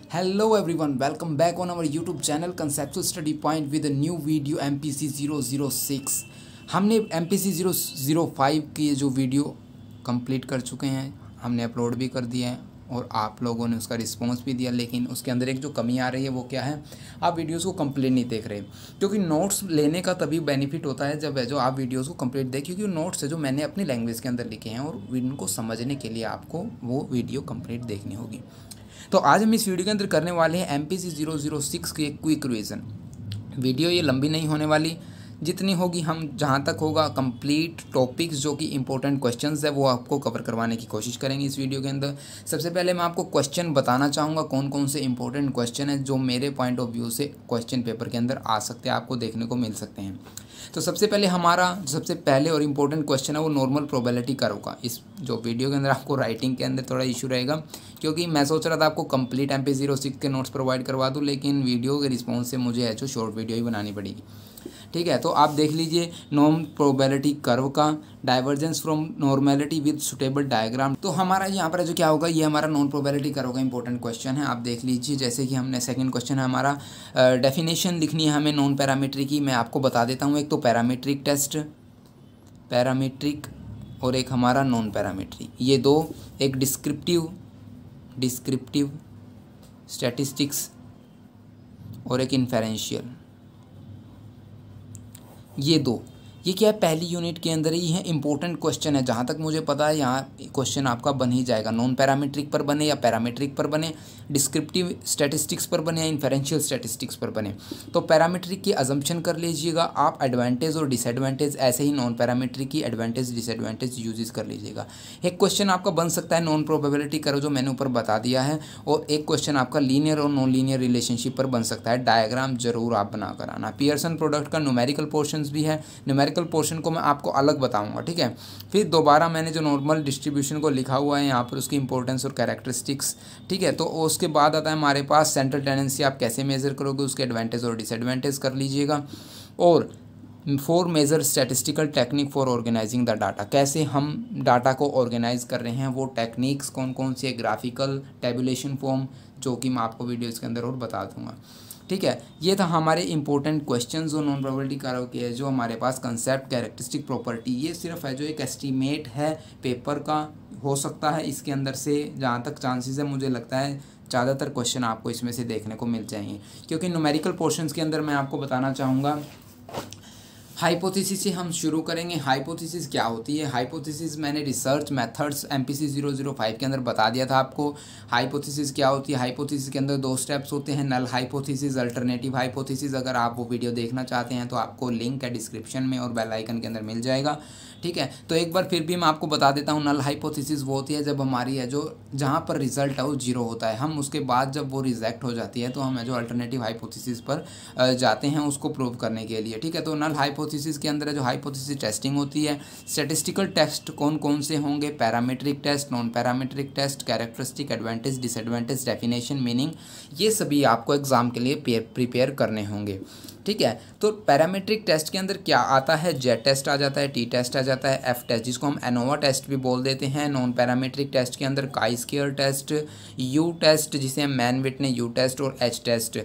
Hello everyone, welcome back on our YouTube channel Conceptual Study Point with a new video MPC 006। हमने MPC 005 की जो video complete कर चुके हैं, हमने अपलोड भी कर दिया है और आप लोगों ने उसका रिस्पांस भी दिया। लेकिन उसके अंदर एक जो कमी आ रही है वो क्या है, आप वीडियोस को कंप्लीट नहीं देख रहे। क्योंकि नोट्स लेने का तभी बेनिफिट होता है जब जो आप वीडियोस को कंप्लीट देखें, क्योंकि नोट्स है जो मैंने अपनी लैंग्वेज के अंदर लिखे हैं और इनको समझने के लिए आपको वो वीडियो कंप्लीट देखनी होगी। तो आज हम इस वीडियो के अंदर करने वाले हैं MPC 006 की एक क्विक रिवीजन वीडियो। ये लंबी नहीं होने वाली, जितनी होगी हम जहाँ तक होगा कंप्लीट टॉपिक्स जो कि इंपॉर्टेंट क्वेश्चंस है वो आपको कवर करवाने की कोशिश करेंगे इस वीडियो के अंदर। सबसे पहले मैं आपको क्वेश्चन बताना चाहूँगा कौन कौन से इंपॉर्टेंट क्वेश्चन है जो मेरे पॉइंट ऑफ व्यू से क्वेश्चन पेपर के अंदर आ सकते हैं, आपको देखने को मिल सकते हैं। तो सबसे पहले और इम्पोर्टेंट क्वेश्चन है वो नॉर्मल प्रोबेबिलिटी कर्व का। इस जो वीडियो के अंदर आपको राइटिंग के अंदर थोड़ा इशू रहेगा, क्योंकि मैं सोच रहा था आपको कंप्लीट MPC 06 के नोट्स प्रोवाइड करवा दूं, लेकिन वीडियो के रिस्पॉन्स से मुझे है जो शॉर्ट वीडियो ही बनानी पड़ेगी। ठीक है, तो आप देख लीजिए नॉर्म प्रोबेबिलिटी कर्व का divergence from normality with suitable diagram. तो हमारा यहाँ पर जो क्या होगा, ये हमारा नॉन प्रोबेबिलिटी कर्व का इंपॉर्टेंट क्वेश्चन है। आप देख लीजिए, जैसे कि हमने सेकंड क्वेश्चन है हमारा डेफिनेशन लिखनी है हमें नॉन पैरामीट्रिक की। मैं आपको बता देता हूँ, एक तो पैरामीट्रिक टेस्ट, पैरामीट्रिक, और एक हमारा नॉन पैरामीट्रिक, ये दो, एक डिस्क्रिप्टिव स्टैटिस्टिक्स और एक इन्फेरेंशियल, ये दो। ये क्या है, पहली यूनिट के अंदर ही है, इंपॉर्टेंट क्वेश्चन है। जहाँ तक मुझे पता है यहाँ क्वेश्चन आपका बन ही जाएगा, नॉन पैरामीट्रिक पर बने या पैरामीट्रिक पर बने, डिस्क्रिप्टिव स्टैटिस्टिक्स पर बने या इन्फेरेंशियल स्टैटिस्टिक्स पर बने। तो पैरामीट्रिक की अजम्पशन कर लीजिएगा आप, एडवांटेज और डिसएडवांटेज, ऐसे ही नॉन पैरामीट्रिक की एडवांटेज डिसएडवांटेज यूजेस कर लीजिएगा। एक क्वेश्चन आपका बन सकता है नॉन प्रोबेबिलिटी कर्व जो मैंने ऊपर बता दिया है, और एक क्वेश्चन आपका लीनियर और नॉन लीनियर रिलेशनशिप पर बन सकता है। डायग्राम जरूर आप बना कर आना। पियर्सन प्रोडक्ट का न्यूमेरिकल पोर्शंस भी है, न्यूमेरिकल पोर्शन को मैं आपको अलग बताऊंगा। ठीक है, फिर दोबारा मैंने जो नॉर्मल डिस्ट्रीब्यूशन को लिखा हुआ है यहाँ पर, उसकी इंपॉर्टेंस और कैरेक्टरिस्टिक्स। ठीक है, तो उसके बाद आता है हमारे पास सेंट्रल टेंडेंसी, आप कैसे मेजर करोगे, उसके एडवांटेज और डिसएडवांटेज कर लीजिएगा। और 4 major statistical technique for organising the data, कैसे हम डाटा को ऑर्गेनाइज कर रहे हैं, वो टेक्निक्स कौन कौन सी है, ग्राफिकल, टेबुलेशन फॉर्म, जो कि मैं आपको वीडियोज़ के अंदर और बता दूंगा। ठीक है, ये था हमारे इंपॉर्टेंट क्वेश्चंस जो नॉन प्रोबेबिलिटी कर्व के है, जो हमारे पास कंसेप्ट, कैरेक्टरिस्टिक, प्रॉपर्टी, ये सिर्फ है जो एक एस्टीमेट है पेपर का। हो सकता है इसके अंदर से, जहाँ तक चांसेस है मुझे लगता है ज़्यादातर क्वेश्चन आपको इसमें से देखने को मिल जाएंगे। क्योंकि न्यूमेरिकल पोर्शंस के अंदर मैं आपको बताना चाहूँगा, हाइपोथेसिस से हम शुरू करेंगे। हाइपोथेसिस क्या होती है, हाइपोथेसिस मैंने रिसर्च मेथड्स MPC 005 के अंदर बता दिया था आपको। हाइपोथेसिस क्या होती है, हाइपोथेसिस के अंदर 2 स्टेप्स होते हैं, नल हाइपोथेसिस, अल्टरनेटिव हाइपोथेसिस। अगर आप वो वीडियो देखना चाहते हैं तो आपको लिंक है डिस्क्रिप्शन में और बेल आइकन के अंदर मिल जाएगा। ठीक है, तो एक बार फिर भी मैं आपको बता देता हूँ, नल हाइपोथेसिस वो होती है जब हमारी है जो जहाँ पर रिजल्ट है वो 0 होता है, हम उसके बाद जब वो रिजेक्ट हो जाती है तो हम है जो अल्टरनेटिव हाइपोथेसिस पर जाते हैं उसको प्रूव करने के लिए। ठीक है, तो नल हाइपोथेसिस के अंदर जो हाइपोथेसिस टेस्टिंग होती है, स्टैटिस्टिकल टेस्ट कौन कौन से होंगे, parametric test, non parametric test, characteristic, advantage, disadvantage, definition, meaning, ये सभी आपको एग्जाम के लिए प्रिपेयर करने होंगे। ठीक है, तो पैरामीट्रिक टेस्ट के अंदर क्या आता है, जेड टेस्ट आ जाता है, टी टेस्ट आ जाता है, एफ टेस्ट जिसको हम एनोवा टेस्ट भी बोल देते हैं। नॉन पैरामीट्रिक टेस्ट के अंदर chi square test, you test जिसे हम मैन विटने यू टेस्ट, और एच टेस्ट।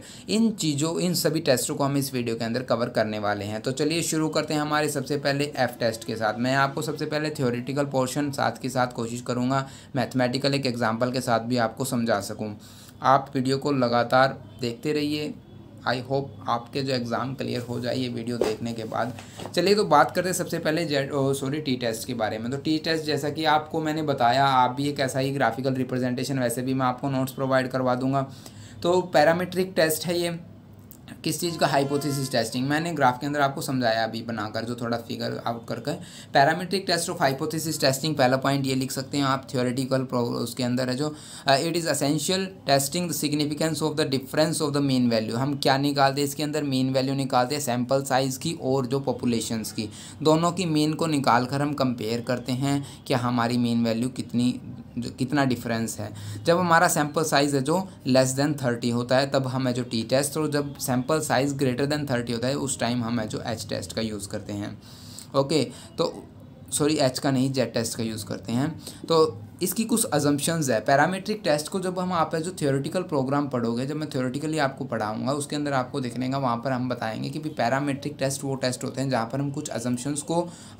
इन सभी टेस्टों को हम इस वीडियो के अंदर कवर करने वाले हैं। तो चलिए शुरू करते हैं हमारे सबसे पहले एफ टेस्ट के साथ। मैं आपको सबसे पहले थ्योरेटिकल पोर्शन साथ के साथ कोशिश करूँगा मैथमेटिकल एक एग्जाम्पल के साथ भी आपको समझा सकूँ। आप वीडियो को लगातार देखते रहिए, आई होप आपके जो एग्ज़ाम क्लियर हो जाए ये वीडियो देखने के बाद। चलिए तो बात करते हैं सबसे पहले टी टेस्ट के बारे में। तो टी टेस्ट जैसा कि आपको मैंने बताया, आप भी एक ऐसा ही ग्राफिकल रिप्रेजेंटेशन, वैसे भी मैं आपको नोट्स प्रोवाइड करवा दूंगा। तो पैरामीट्रिक टेस्ट है ये, किस चीज़ का, हाइपोथेसिस टेस्टिंग। मैंने ग्राफ के अंदर आपको समझाया अभी बनाकर, जो थोड़ा फिगर आउट करके। Parametric test of hypothesis testing, पहला पॉइंट ये लिख सकते हैं आप थ्योरेटिकल उसके अंदर है जो it is essential testing the significance of the difference of the mean value. हम क्या निकालते हैं इसके अंदर, मीन वैल्यू निकालते हैं, सैम्पल साइज़ की और जो पॉपुलेशंस की, दोनों की मीन को निकाल कर हम कंपेयर करते हैं कि हमारी मीन वैल्यू कितना डिफरेंस है। जब हमारा सैम्पल साइज़ है जो लेस देन 30 होता है तब हम है जो टी टेस्ट, और जब सैम्पल साइज़ ग्रेटर देन 30 होता है उस टाइम हम है जो एच टेस्ट का यूज़ करते हैं। ओके, तो सॉरी एच का नहीं, जेड टेस्ट का यूज़ करते हैं। तो इसकी कुछ अजम्पशंस है। पैरामीट्रिक टेस्ट को जब हम आप जो थ्योरेटिकल प्रोग्राम पढ़ोगे, जब मैं थ्योरेटिकली आपको पढ़ाऊंगा उसके अंदर आपको देखने का वहाँ पर हम बताएंगे कि भी पैरामीट्रिक टेस्ट वो टेस्ट होते हैं जहाँ पर हम कुछ अजम्पशंस को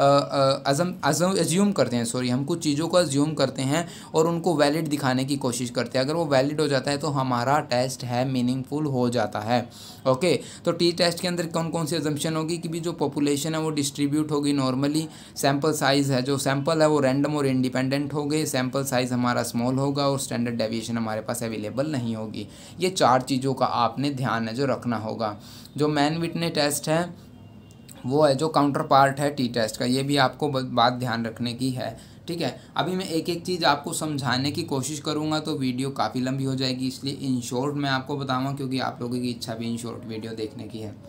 अज्यूम करते हैं, हम कुछ चीज़ों को अज्यूम करते हैं और उनको वैलिड दिखाने की कोशिश करते हैं। अगर वो वैलिड हो जाता है तो हमारा टेस्ट है मीनिंगफुल हो जाता है। ओके, तो टी टेस्ट के अंदर कौन कौन सी अजम्पशन होगी कि भी जो पॉपुलेशन है वो डिस्ट्रीब्यूट होगी नॉर्मली, सैम्पल साइज़ है, जो सैम्पल है वो रैंडम और इंडिपेंडेंट हो गए, सैम्पल साइज़ हमारा स्मॉल होगा और स्टैंडर्ड डेविएशन हमारे पास अवेलेबल नहीं होगी। ये 4 चीज़ों का आपने ध्यान है जो रखना होगा। जो मैन विटने टेस्ट है वो है जो काउंटर पार्ट है टी टेस्ट का, ये भी आपको बात ध्यान रखने की है। ठीक है, अभी मैं एक एक चीज़ आपको समझाने की कोशिश करूँगा तो वीडियो काफ़ी लंबी हो जाएगी, इसलिए इन शॉर्ट मैं आपको बताऊँगा क्योंकि आप लोगों की इच्छा भी इन शॉर्ट वीडियो देखने की है।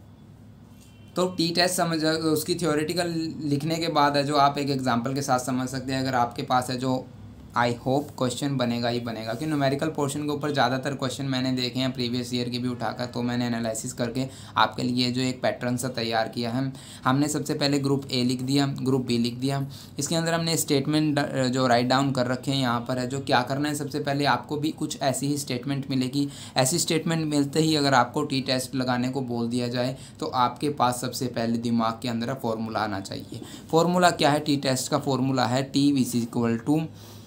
तो टी टेस्ट समझ उसकी थ्योरेटिकल लिखने के बाद है जो आप एक एग्जांपल के साथ समझ सकते हैं। अगर आपके पास है जो आई होप क्वेश्चन बनेगा ही बनेगा, कि न्यूमेरिकल पोर्शन के ऊपर ज़्यादातर क्वेश्चन मैंने देखे हैं प्रीवियस ईयर के भी उठाकर, तो मैंने एनालिसिस करके आपके लिए जो एक पैटर्न सा तैयार किया है। हमने सबसे पहले ग्रुप ए लिख दिया, ग्रुप बी लिख दिया, इसके अंदर हमने स्टेटमेंट जो राइट डाउन कर रखे हैं यहाँ पर है। जो क्या करना है, सबसे पहले आपको भी कुछ ऐसी ही स्टेटमेंट मिलेगी। ऐसी स्टेटमेंट मिलते ही अगर आपको टी टेस्ट लगाने को बोल दिया जाए तो आपके पास सबसे पहले दिमाग के अंदर फॉर्मूला आना चाहिए। फॉर्मूला क्या है? टी टेस्ट का फॉर्मूला है T is equal to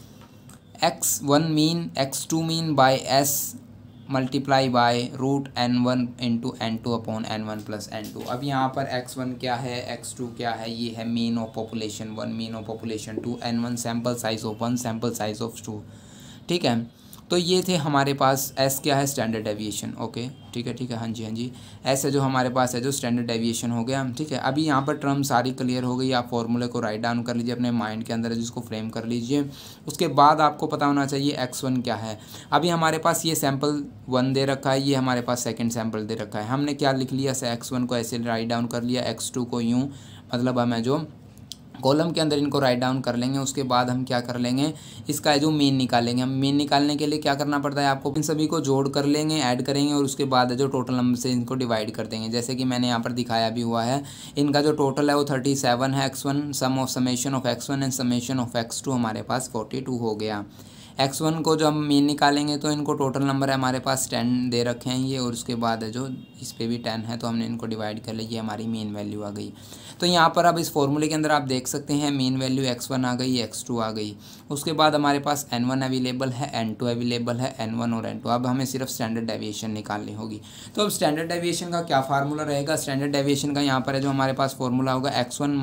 x1 mean x2 mean by s multiply by root n1 into n2 upon n1 plus n2। अब यहाँ पर x1 क्या है, x2 क्या है, ये है mean of population 1, mean of population 2, n1 sample size of 1, sample size of 2। ठीक है, तो ये थे हमारे पास। s क्या है? Standard deviation. ओके, ठीक है, हाँ जी, s है जो हमारे पास है जो स्टैंडर्ड डेविएशन हो गया। ठीक है, अभी यहाँ पर टर्म सारी क्लियर हो गई। आप फॉर्मूले को राइट डाउन कर लीजिए अपने माइंड के अंदर, जिसको फ्रेम कर लीजिए। उसके बाद आपको पता होना चाहिए x1 क्या है। अभी हमारे पास ये सैम्पल 1 दे रखा है, ये हमारे पास सेकेंड सैम्पल दे रखा है। हमने क्या लिख लिया, x1 को ऐसे राइट डाउन कर लिया, x2 को यूँ, मतलब हमें जो कॉलम के अंदर इनको राइट डाउन कर लेंगे। उसके बाद हम क्या कर लेंगे, इसका जो मीन निकालेंगे। हम मीन निकालने के लिए क्या करना पड़ता है आपको, इन सभी को जोड़ कर लेंगे, ऐड करेंगे और उसके बाद जो टोटल नंबर से इनको डिवाइड कर देंगे। जैसे कि मैंने यहाँ पर दिखाया भी हुआ है, इनका जो टोटल है वो 37 है। x1 sum of summation of x1 and summation of x2 हमारे पास 42 हो गया। x1 को जो हम मीन निकालेंगे तो इनको टोटल नंबर है हमारे पास 10 दे रखे हैं ये, और उसके बाद है जो इस पे भी 10 है तो हमने इनको डिवाइड कर लिया, ये हमारी मीन वैल्यू आ गई। तो यहाँ पर अब इस फॉर्मूले के अंदर आप देख सकते हैं मीन वैल्यू x1 आ गई, x2 आ गई। उसके बाद हमारे पास n1 अवेलेबल है, n2 अवेलेबल है, n1 और n2। अब हमें सिर्फ स्टैंडर्ड डेविएशन निकालनी होगी। तो अब स्टैंडर्ड डेविएशन का क्या फार्मूला रहेगा? स्टैंडर्ड डेविएशन का यहाँ पर है जो हमारे पास फॉर्मूला होगा x1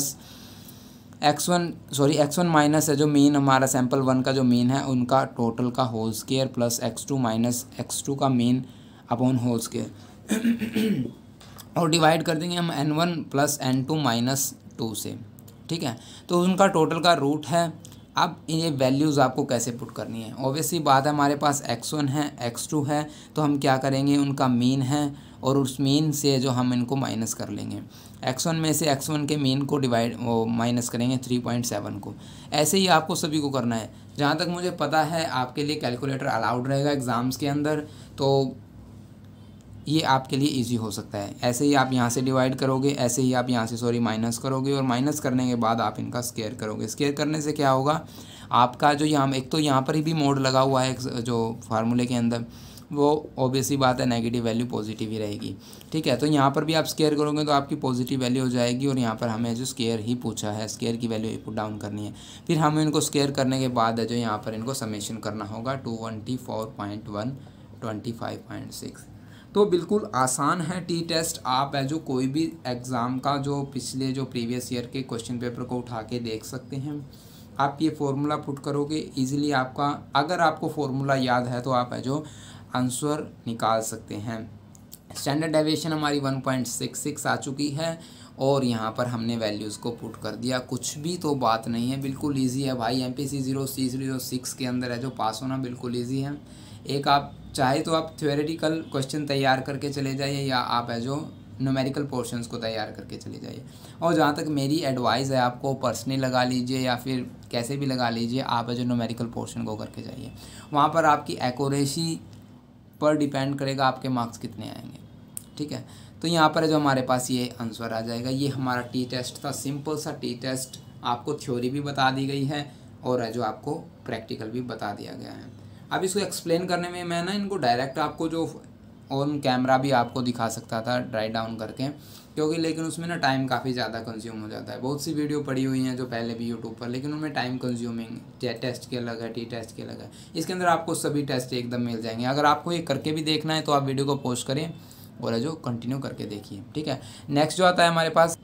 माइनस है जो मीन हमारा सैम्पल 1 का जो मीन है उनका टोटल का whole square plus x2 minus x2 का मीन अपॉन होल स्क्वायर और डिवाइड कर देंगे हम n1 प्लस n2 माइनस 2 से। ठीक है, तो उनका टोटल का रूट है। अब ये वैल्यूज़ आपको कैसे पुट करनी है? ऑब्वियसली बात है, हमारे पास x1 है, x2 है, तो हम क्या करेंगे, उनका मीन है और उस मीन से जो हम इनको माइनस कर लेंगे। x1 में से x1 के मीन को माइनस करेंगे 3.7 को। ऐसे ही आपको सभी को करना है। जहाँ तक मुझे पता है आपके लिए कैलकुलेटर अलाउड रहेगा एग्ज़ाम्स के अंदर, तो ये आपके लिए इजी हो सकता है। ऐसे ही आप यहाँ से डिवाइड करोगे, ऐसे ही आप यहाँ से माइनस करोगे और माइनस करने के बाद आप इनका स्क्वायर करोगे। स्क्वायर करने से क्या होगा, आपका जो यहाँ एक तो यहाँ पर ही भी मोड लगा हुआ है जो फार्मूले के अंदर, वो ऑब्वियसली बात है नेगेटिव वैल्यू पॉजिटिव ही रहेगी। ठीक है, तो यहाँ पर भी आप स्क्वायर करोगे तो आपकी पॉजिटिव वैल्यू हो जाएगी और यहाँ पर हमें जो स्क्वायर ही पूछा है, स्क्वायर की वैल्यू पुट डाउन करनी है। फिर हमें इनको स्क्वायर करने के बाद है जो यहाँ पर इनको समेशन करना होगा 224.1 25.6। तो बिल्कुल आसान है टी टेस्ट। आप है जो कोई भी एग्ज़ाम का जो पिछले जो प्रीवियस ईयर के क्वेश्चन पेपर को उठा के देख सकते हैं। आप ये फॉर्मूला पुट करोगे इजीली, आपका अगर आपको फॉर्मूला याद है तो आप है जो आंसर निकाल सकते हैं। स्टैंडर्ड डेविएशन हमारी 1.66 आ चुकी है और यहाँ पर हमने वैल्यूज़ को पुट कर दिया। कुछ भी तो बात नहीं है, बिल्कुल ईजी है भाई। MPC 06 के अंदर है जो पास होना बिल्कुल ईजी है। एक आप चाहे तो आप थ्योरेटिकल क्वेश्चन तैयार करके चले जाइए या आप है जो न्यूमेरिकल पोर्शंस को तैयार करके चले जाइए। और जहाँ तक मेरी एडवाइस है, आपको पर्सनली लगा लीजिए या फिर कैसे भी लगा लीजिए, आप है जो न्यूमेरिकल पोर्शन को करके जाइए। वहाँ पर आपकी एक्यूरेसी पर डिपेंड करेगा आपके मार्क्स कितने आएंगे। ठीक है, तो यहाँ पर जो हमारे पास ये आंसर आ जाएगा। ये हमारा टी टेस्ट था, सिंपल सा टी टेस्ट। आपको थ्योरी भी बता दी गई है और है जो आपको प्रैक्टिकल भी बता दिया गया है। अब इसको एक्सप्लेन करने में मैं ना इनको डायरेक्ट आपको जो ऑन कैमरा भी आपको दिखा सकता था राइट डाउन करके, क्योंकि लेकिन उसमें ना टाइम काफ़ी ज़्यादा कंज्यूम हो जाता है। बहुत सी वीडियो पड़ी हुई हैं जो पहले भी यूट्यूब पर, लेकिन उनमें टाइम कंज्यूमिंग, टेस्ट के अलग है, टी टेस्ट के अलग है। इसके अंदर आपको सभी टेस्ट एकदम मिल जाएंगे। अगर आपको ये करके भी देखना है तो आप वीडियो को पॉज करें और है जो कंटिन्यू करके देखिए, ठीक है। नेक्स्ट जो आता है हमारे पास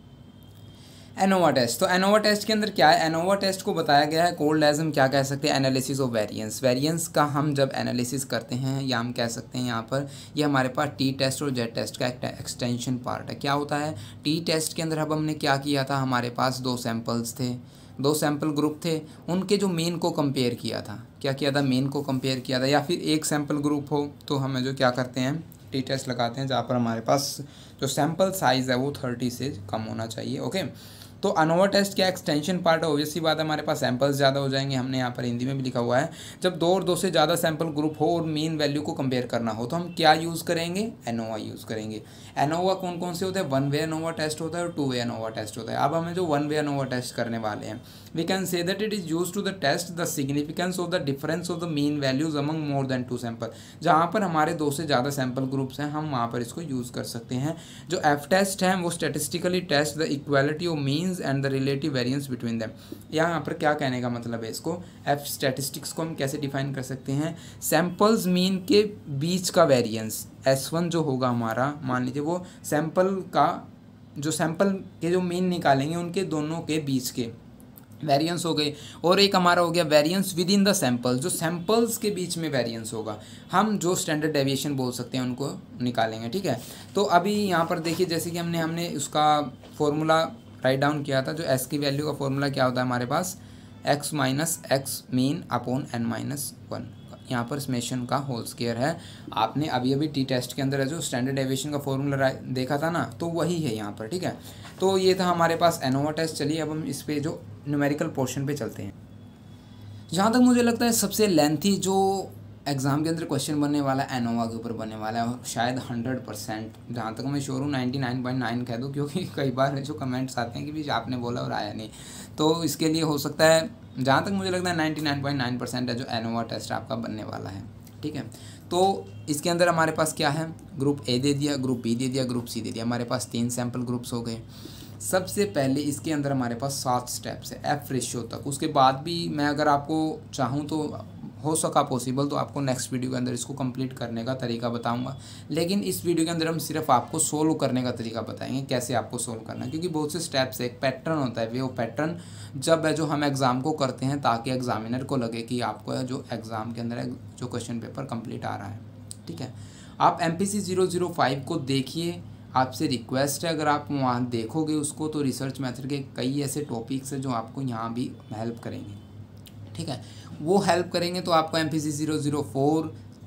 एनोवा टेस्ट। तो एनोवा टेस्ट के अंदर क्या है, एनोवा टेस्ट को बताया गया है कोल्ड एज हम क्या कह सकते हैं, एनालिसिस ऑफ वेरिएंस। वेरिएंस का हम जब एनालिसिस करते हैं या हम कह सकते हैं यहाँ पर ये हमारे पास टी टेस्ट और जेड टेस्ट का एक एक्सटेंशन पार्ट है। क्या होता है टी टेस्ट के अंदर, अब हमने क्या किया था, हमारे पास 2 सैम्पल्स थे, 2 सैम्पल ग्रुप थे, उनके जो मीन को कंपेयर किया था। क्या किया था, मीन को कंपेयर किया था। या फिर एक सैम्पल ग्रुप हो तो हमें जो क्या करते हैं टी टेस्ट लगाते हैं, जहाँ पर हमारे पास जो सैम्पल साइज़ है वो 30 से कम होना चाहिए। ओके, तो अनोवा टेस्ट क्या एक्सटेंशन पार्ट है। ऑब्वियसली बात है हमारे पास सैंपल्स ज़्यादा हो जाएंगे। हमने यहाँ पर हिंदी में भी लिखा हुआ है, जब 2 और 2 से ज़्यादा सैंपल ग्रुप हो और मीन वैल्यू को कंपेयर करना हो तो हम क्या यूज़ करेंगे, एनोवा यूज़ करेंगे। एनोवा कौन कौन से होते हैं, 1 वे एनोवा टेस्ट होता है और 2 वे एनोवा टेस्ट होता है। अब हमें जो 1 वे एनोवा टेस्ट करने वाले हैं, we can say that it is use to the test the significance of the difference of the mean values among more than 2 sample. जहाँ पर हमारे 2 से ज़्यादा सैंपल ग्रुप्स हैं हम वहाँ पर इसको यूज़ कर सकते हैं। जो एफ टेस्ट है वो statistically test the equality of means and the relative variance between them. यहाँ पर क्या कहने का मतलब है, इसको एफ स्टैटिस्टिक्स को हम कैसे डिफाइन कर सकते हैं, सैंपल्स मीन के बीच का वेरिएंस S1 जो होगा हमारा, मान लीजिए वो सैंपल का जो सैंपल के जो मीन निकालेंगे उनके दोनों के बीच के वेरिएंस हो गए। और एक हमारा हो गया variance within the samples, जो सैंपल्स के बीच में वेरिएंस होगा, हम जो स्टैंडर्ड डेविएशन बोल सकते हैं उनको निकालेंगे, ठीक है। तो अभी यहाँ पर देखिए जैसे कि हमने उसका फॉर्मूला राइट डाउन किया था, जो एस की वैल्यू का फॉर्मूला क्या होता है हमारे पास, x minus X mean upon n-1, यहाँ पर समेशन का होल स्क्वायर है। आपने अभी टी टेस्ट के अंदर जो स्टैंडर्ड डेविएशन का फॉर्मूला देखा था ना, तो वही है यहाँ पर, ठीक है। तो ये था हमारे पास एनोवा टेस्ट। चलिए अब हम इस पे जो न्यूमेरिकल पोर्शन पे चलते हैं। जहाँ तक मुझे लगता है सबसे लेंथी जो एग्ज़ाम के अंदर क्वेश्चन बनने वाला है एनोवा के ऊपर बनने वाला है, शायद 100%, जहाँ तक मैं श्योर हूँ 99.9 कह दूँ, क्योंकि कई बार जो कमेंट्स आते हैं कि भी आपने बोला और आया नहीं, तो इसके लिए हो सकता है, जहाँ तक मुझे लगता है 99.9% है जो एनोवा टेस्ट आपका बनने वाला है, ठीक है। तो इसके अंदर हमारे पास क्या है, ग्रुप ए दे दिया, ग्रुप बी दे दिया, ग्रुप सी दे दिया, हमारे पास 3 सैम्पल ग्रुप्स हो गए। सबसे पहले इसके अंदर हमारे पास 7 स्टेप्स है एफ रेशियो तक। उसके बाद भी मैं अगर आपको चाहूँ तो हो सका पॉसिबल तो आपको नेक्स्ट वीडियो के अंदर इसको कंप्लीट करने का तरीका बताऊंगा, लेकिन इस वीडियो के अंदर हम सिर्फ आपको सोल्व करने का तरीका बताएंगे, कैसे आपको सोल्व करना है, क्योंकि बहुत से स्टेप्स है, एक पैटर्न होता है, वो पैटर्न जब है जो हम एग्ज़ाम को करते हैं ताकि एग्जामिनर को लगे कि आपको है जो एग्ज़ाम के अंदर जो क्वेश्चन पेपर कंप्लीट आ रहा है, ठीक है। आप MPC 005 को देखिए, आपसे रिक्वेस्ट है अगर आप वहाँ देखोगे उसको तो रिसर्च मेथड के कई ऐसे टॉपिक्स हैं जो आपको यहाँ भी हेल्प करेंगे, ठीक है। वो हेल्प करेंगे तो आपको MPC 004,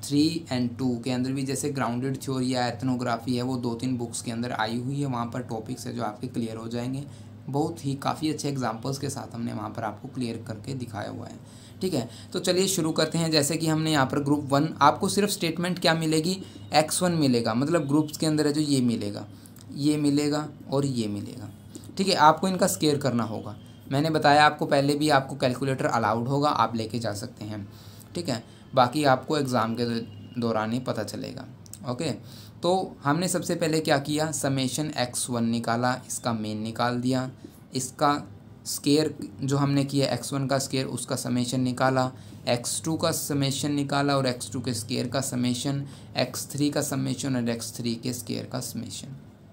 3 and 2 के अंदर भी जैसे ग्राउंडेड थ्योरी या एथनोग्राफी है वो 2-3 बुक्स के अंदर आई हुई है, वहाँ पर टॉपिक्स है जो आपके क्लियर हो जाएंगे। बहुत ही काफ़ी अच्छे एग्जांपल्स के साथ हमने वहाँ पर आपको क्लियर करके दिखाया हुआ है, ठीक है। तो चलिए शुरू करते हैं। जैसे कि हमने यहाँ पर ग्रुप 1, आपको सिर्फ स्टेटमेंट क्या मिलेगी, x1 मिलेगा, मतलब ग्रुप्स के अंदर है जो ये मिलेगा, ये मिलेगा और ये मिलेगा, ठीक है। आपको इनका स्केयर करना होगा। मैंने बताया आपको पहले भी, आपको कैलकुलेटर अलाउड होगा, आप लेके जा सकते हैं, ठीक है। बाकी आपको एग्ज़ाम के दौरान ही पता चलेगा, ओके। तो हमने सबसे पहले क्या किया, समेशन x1 निकाला, इसका मेन निकाल दिया, इसका स्केयर जो हमने किया x1 का स्केयर उसका समेशन निकाला, x2 का समेशन निकाला और x2 के स्केयर का समेशन, x3 का समेशन और x3 के स्केयर का समेशन,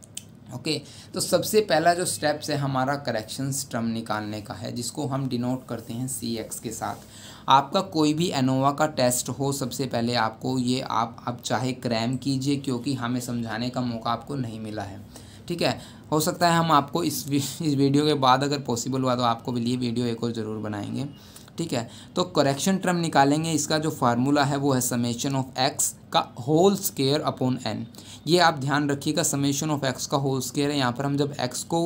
ओके। तो सबसे पहला जो स्टेप्स है हमारा करेक्शंस टर्म निकालने का है, जिसको हम डिनोट करते हैं CX के साथ। आपका कोई भी एनोवा का टेस्ट हो, सबसे पहले आपको ये आप अब चाहे क्रैम कीजिए, क्योंकि हमें समझाने का मौका आपको नहीं मिला है, ठीक है। हो सकता है हम आपको इस वीडियो के बाद अगर पॉसिबल हुआ तो आपको लिए वीडियो एक और ज़रूर बनाएंगे, ठीक है। तो करेक्शन टर्म निकालेंगे, इसका जो फार्मूला है वो है समेशन ऑफ एक्स का होल स्क्वायर अपॉन n। ये आप ध्यान रखिएगा, समेशन ऑफ एक्स का होल स्क्वायर है। यहाँ पर हम जब x को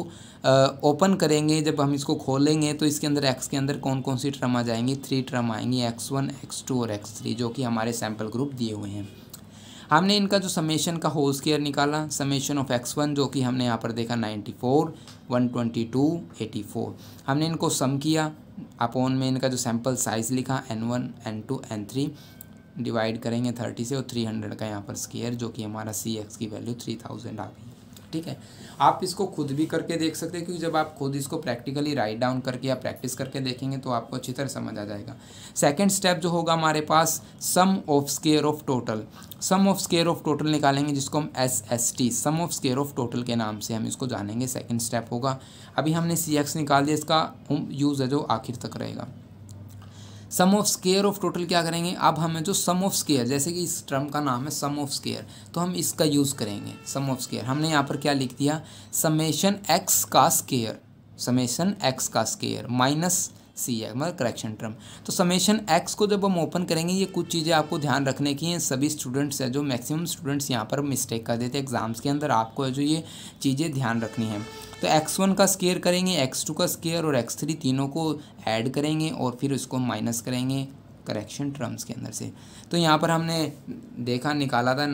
ओपन करेंगे, जब हम इसको खोलेंगे तो इसके अंदर x के अंदर कौन कौन सी टर्म आ जाएंगी, 3 टर्म आएंगी, x1, x2 और x3, जो कि हमारे सैम्पल ग्रुप दिए हुए हैं। हमने इनका जो समेशन का होल स्क्वायर निकाला, समेशन ऑफ x1 जो कि हमने यहाँ पर देखा 94, 122, 84। हमने इनको सम किया, अपॉन में इनका जो सैम्पल साइज़ लिखा n1, n2, n3, डिवाइड करेंगे 30 से और 300 का यहाँ पर स्क्वायर जो कि हमारा Cx की वैल्यू 3000 आ गई। ठीक है, आप इसको खुद भी करके देख सकते हैं, क्योंकि जब आप खुद इसको प्रैक्टिकली राइट डाउन करके या प्रैक्टिस करके देखेंगे तो आपको अच्छी तरह समझ आ जाएगा। सेकंड स्टेप जो होगा हमारे पास sum of square of total. Sum of square of total निकालेंगे जिसको हम SST sum of square of total के नाम से हम इसको जानेंगे। सेकंड स्टेप होगा, अभी हमने Cx निकाल दिया, इसका यूज़ है जो आखिर तक रहेगा। Sum of square of total क्या करेंगे, अब हमें जो सम ऑफ स्क्वायर, जैसे कि इस टर्म का नाम है सम ऑफ स्क्वायर, तो हम इसका यूज़ करेंगे। सम ऑफ स्क्वायर हमने यहाँ पर क्या लिख दिया, समेशन एक्स का स्क्वायर, समेशन एक्स का स्क्वायर माइनस Cx मतलब करेक्शन टर्म। तो समेशन एक्स को जब हम ओपन करेंगे, ये कुछ चीज़ें आपको ध्यान रखने की हैं। सभी स्टूडेंट्स हैं जो मैक्सिमम स्टूडेंट्स यहाँ पर मिस्टेक कर देते हैं एग्जाम्स के अंदर, आपको है जो ये चीज़ें ध्यान रखनी है। तो x1 का स्क्वायर करेंगे, x2 का स्क्वायर और x3 तीनों को ऐड करेंगे और फिर इसको माइनस करेंगे करेक्शन टर्म्स के अंदर से। तो यहाँ पर हमने देखा निकाला था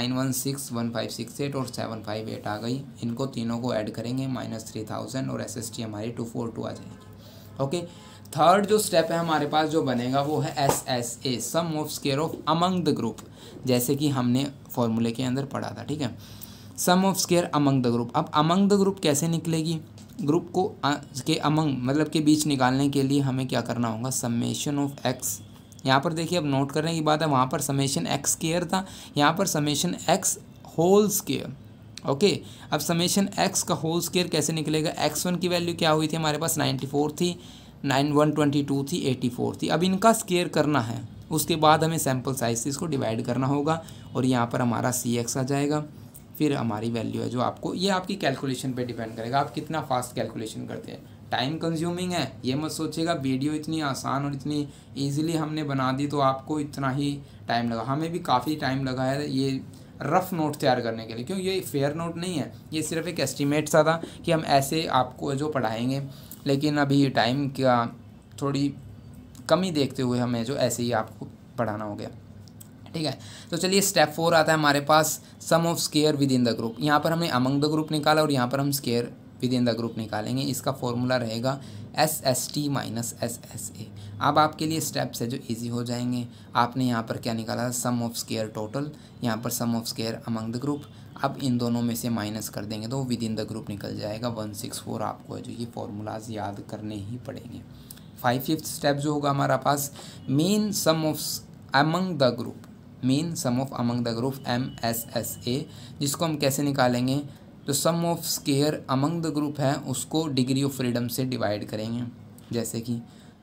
9161568 और 758 आ गई, इनको तीनों को ऐड करेंगे -3000 और SST हमारी 242 आ जाएगी। ओके, थर्ड जो स्टेप है हमारे पास जो बनेगा वो है SSA sum of square of among the group, जैसे कि हमने फॉर्मूले के अंदर पढ़ा था। ठीक है, sum of square among the group. अब अमंग द ग्रुप कैसे निकलेगी, ग्रुप को के अमंग मतलब के बीच निकालने के लिए हमें क्या करना होगा, समेशन ऑफ एक्स। यहाँ पर देखिए अब नोट करने की बात है, वहाँ पर समेशन एक्स स्क्वायर था, यहाँ पर summation x whole square. Okay, अब समेशन एक्स का होल स्क्वायर कैसे निकलेगा, x1 की वैल्यू क्या हुई थी हमारे पास 94 थी, 122 थी, 84 थी। अब इनका स्क्वायर करना है, उसके बाद हमें सैम्पल साइज से इसको डिवाइड करना होगा और यहाँ पर हमारा Cx आ जाएगा। फिर हमारी वैल्यू है जो आपको, ये आपकी कैलकुलेशन पे डिपेंड करेगा, आप कितना फास्ट कैलकुलेशन करते हैं। टाइम कंज्यूमिंग है, ये मत सोचिएगा वीडियो इतनी आसान और इतनी इजीली हमने बना दी तो आपको इतना ही टाइम लगा। हमें भी काफ़ी टाइम लगा है ये रफ़ नोट तैयार करने के लिए, क्योंकि ये फेयर नोट नहीं है, ये सिर्फ एक एस्टिमेट सा था कि हम ऐसे आपको जो पढ़ाएंगे। लेकिन अभी टाइम का थोड़ी कमी देखते हुए हमें जो ऐसे ही आपको पढ़ाना हो गया। ठीक है, तो चलिए स्टेप 4 आता है हमारे पास, sum of square within the group. यहाँ पर हमने अमंग द ग्रुप निकाला और यहाँ पर हम square within the group निकालेंगे। इसका फॉर्मूला रहेगा SST माइनस SSA। अब आपके लिए स्टेप्स है जो इजी हो जाएंगे। आपने यहाँ पर क्या निकाला, सम ऑफ स्क्वायर टोटल, यहाँ पर sum of square among the group. अब इन दोनों में से माइनस कर देंगे तो विद इन द ग्रुप निकल जाएगा 164। आपको है जो ये फॉर्मूलाज याद करने ही पड़ेंगे। 5th स्टेप जो होगा हमारा पास, mean sum of among the group, mean sum of among the group MSSA, जिसको हम कैसे निकालेंगे, तो sum of square among the group है उसको डिग्री ऑफ फ्रीडम से डिवाइड करेंगे। जैसे कि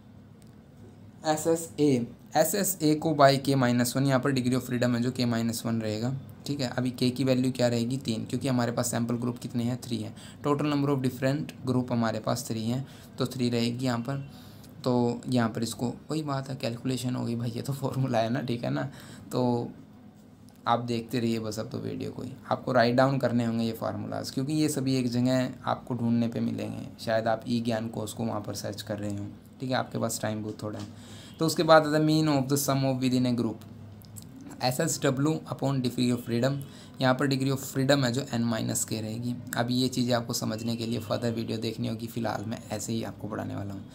SSA को बाई K-1, यहाँ पर डिग्री ऑफ फ्रीडम है जो K-1 रहेगा। ठीक है, अभी K की वैल्यू क्या रहेगी 3, क्योंकि हमारे पास सैम्पल ग्रुप कितने हैं 3 हैं, total number of different group हमारे पास 3 हैं, तो 3 रहेगी यहाँ पर। तो यहाँ पर इसको वही बात है, कैलकुलेशन होगी भाई, ये तो फॉर्मूला है ना। ठीक है ना, तो आप देखते रहिए बस, अब तो वीडियो को ही आपको राइट डाउन करने होंगे ये फार्मूलाज, क्योंकि ये सभी एक जगह आपको ढूंढने पे मिलेंगे। शायद आप ज्ञान कोर्स को वहाँ पर सर्च कर रहे हो। ठीक है, आपके पास टाइम बहुत थोड़ा है। तो उसके बाद आता है mean of the sum of within a group, SSW upon degree of freedom. यहाँ पर डिग्री ऑफ फ्रीडम है जो N-K रहेगी। अब ये चीज़ें आपको समझने के लिए फर्दर वीडियो देखनी होगी, फिलहाल मैं ऐसे ही आपको पढ़ाने वाला हूँ।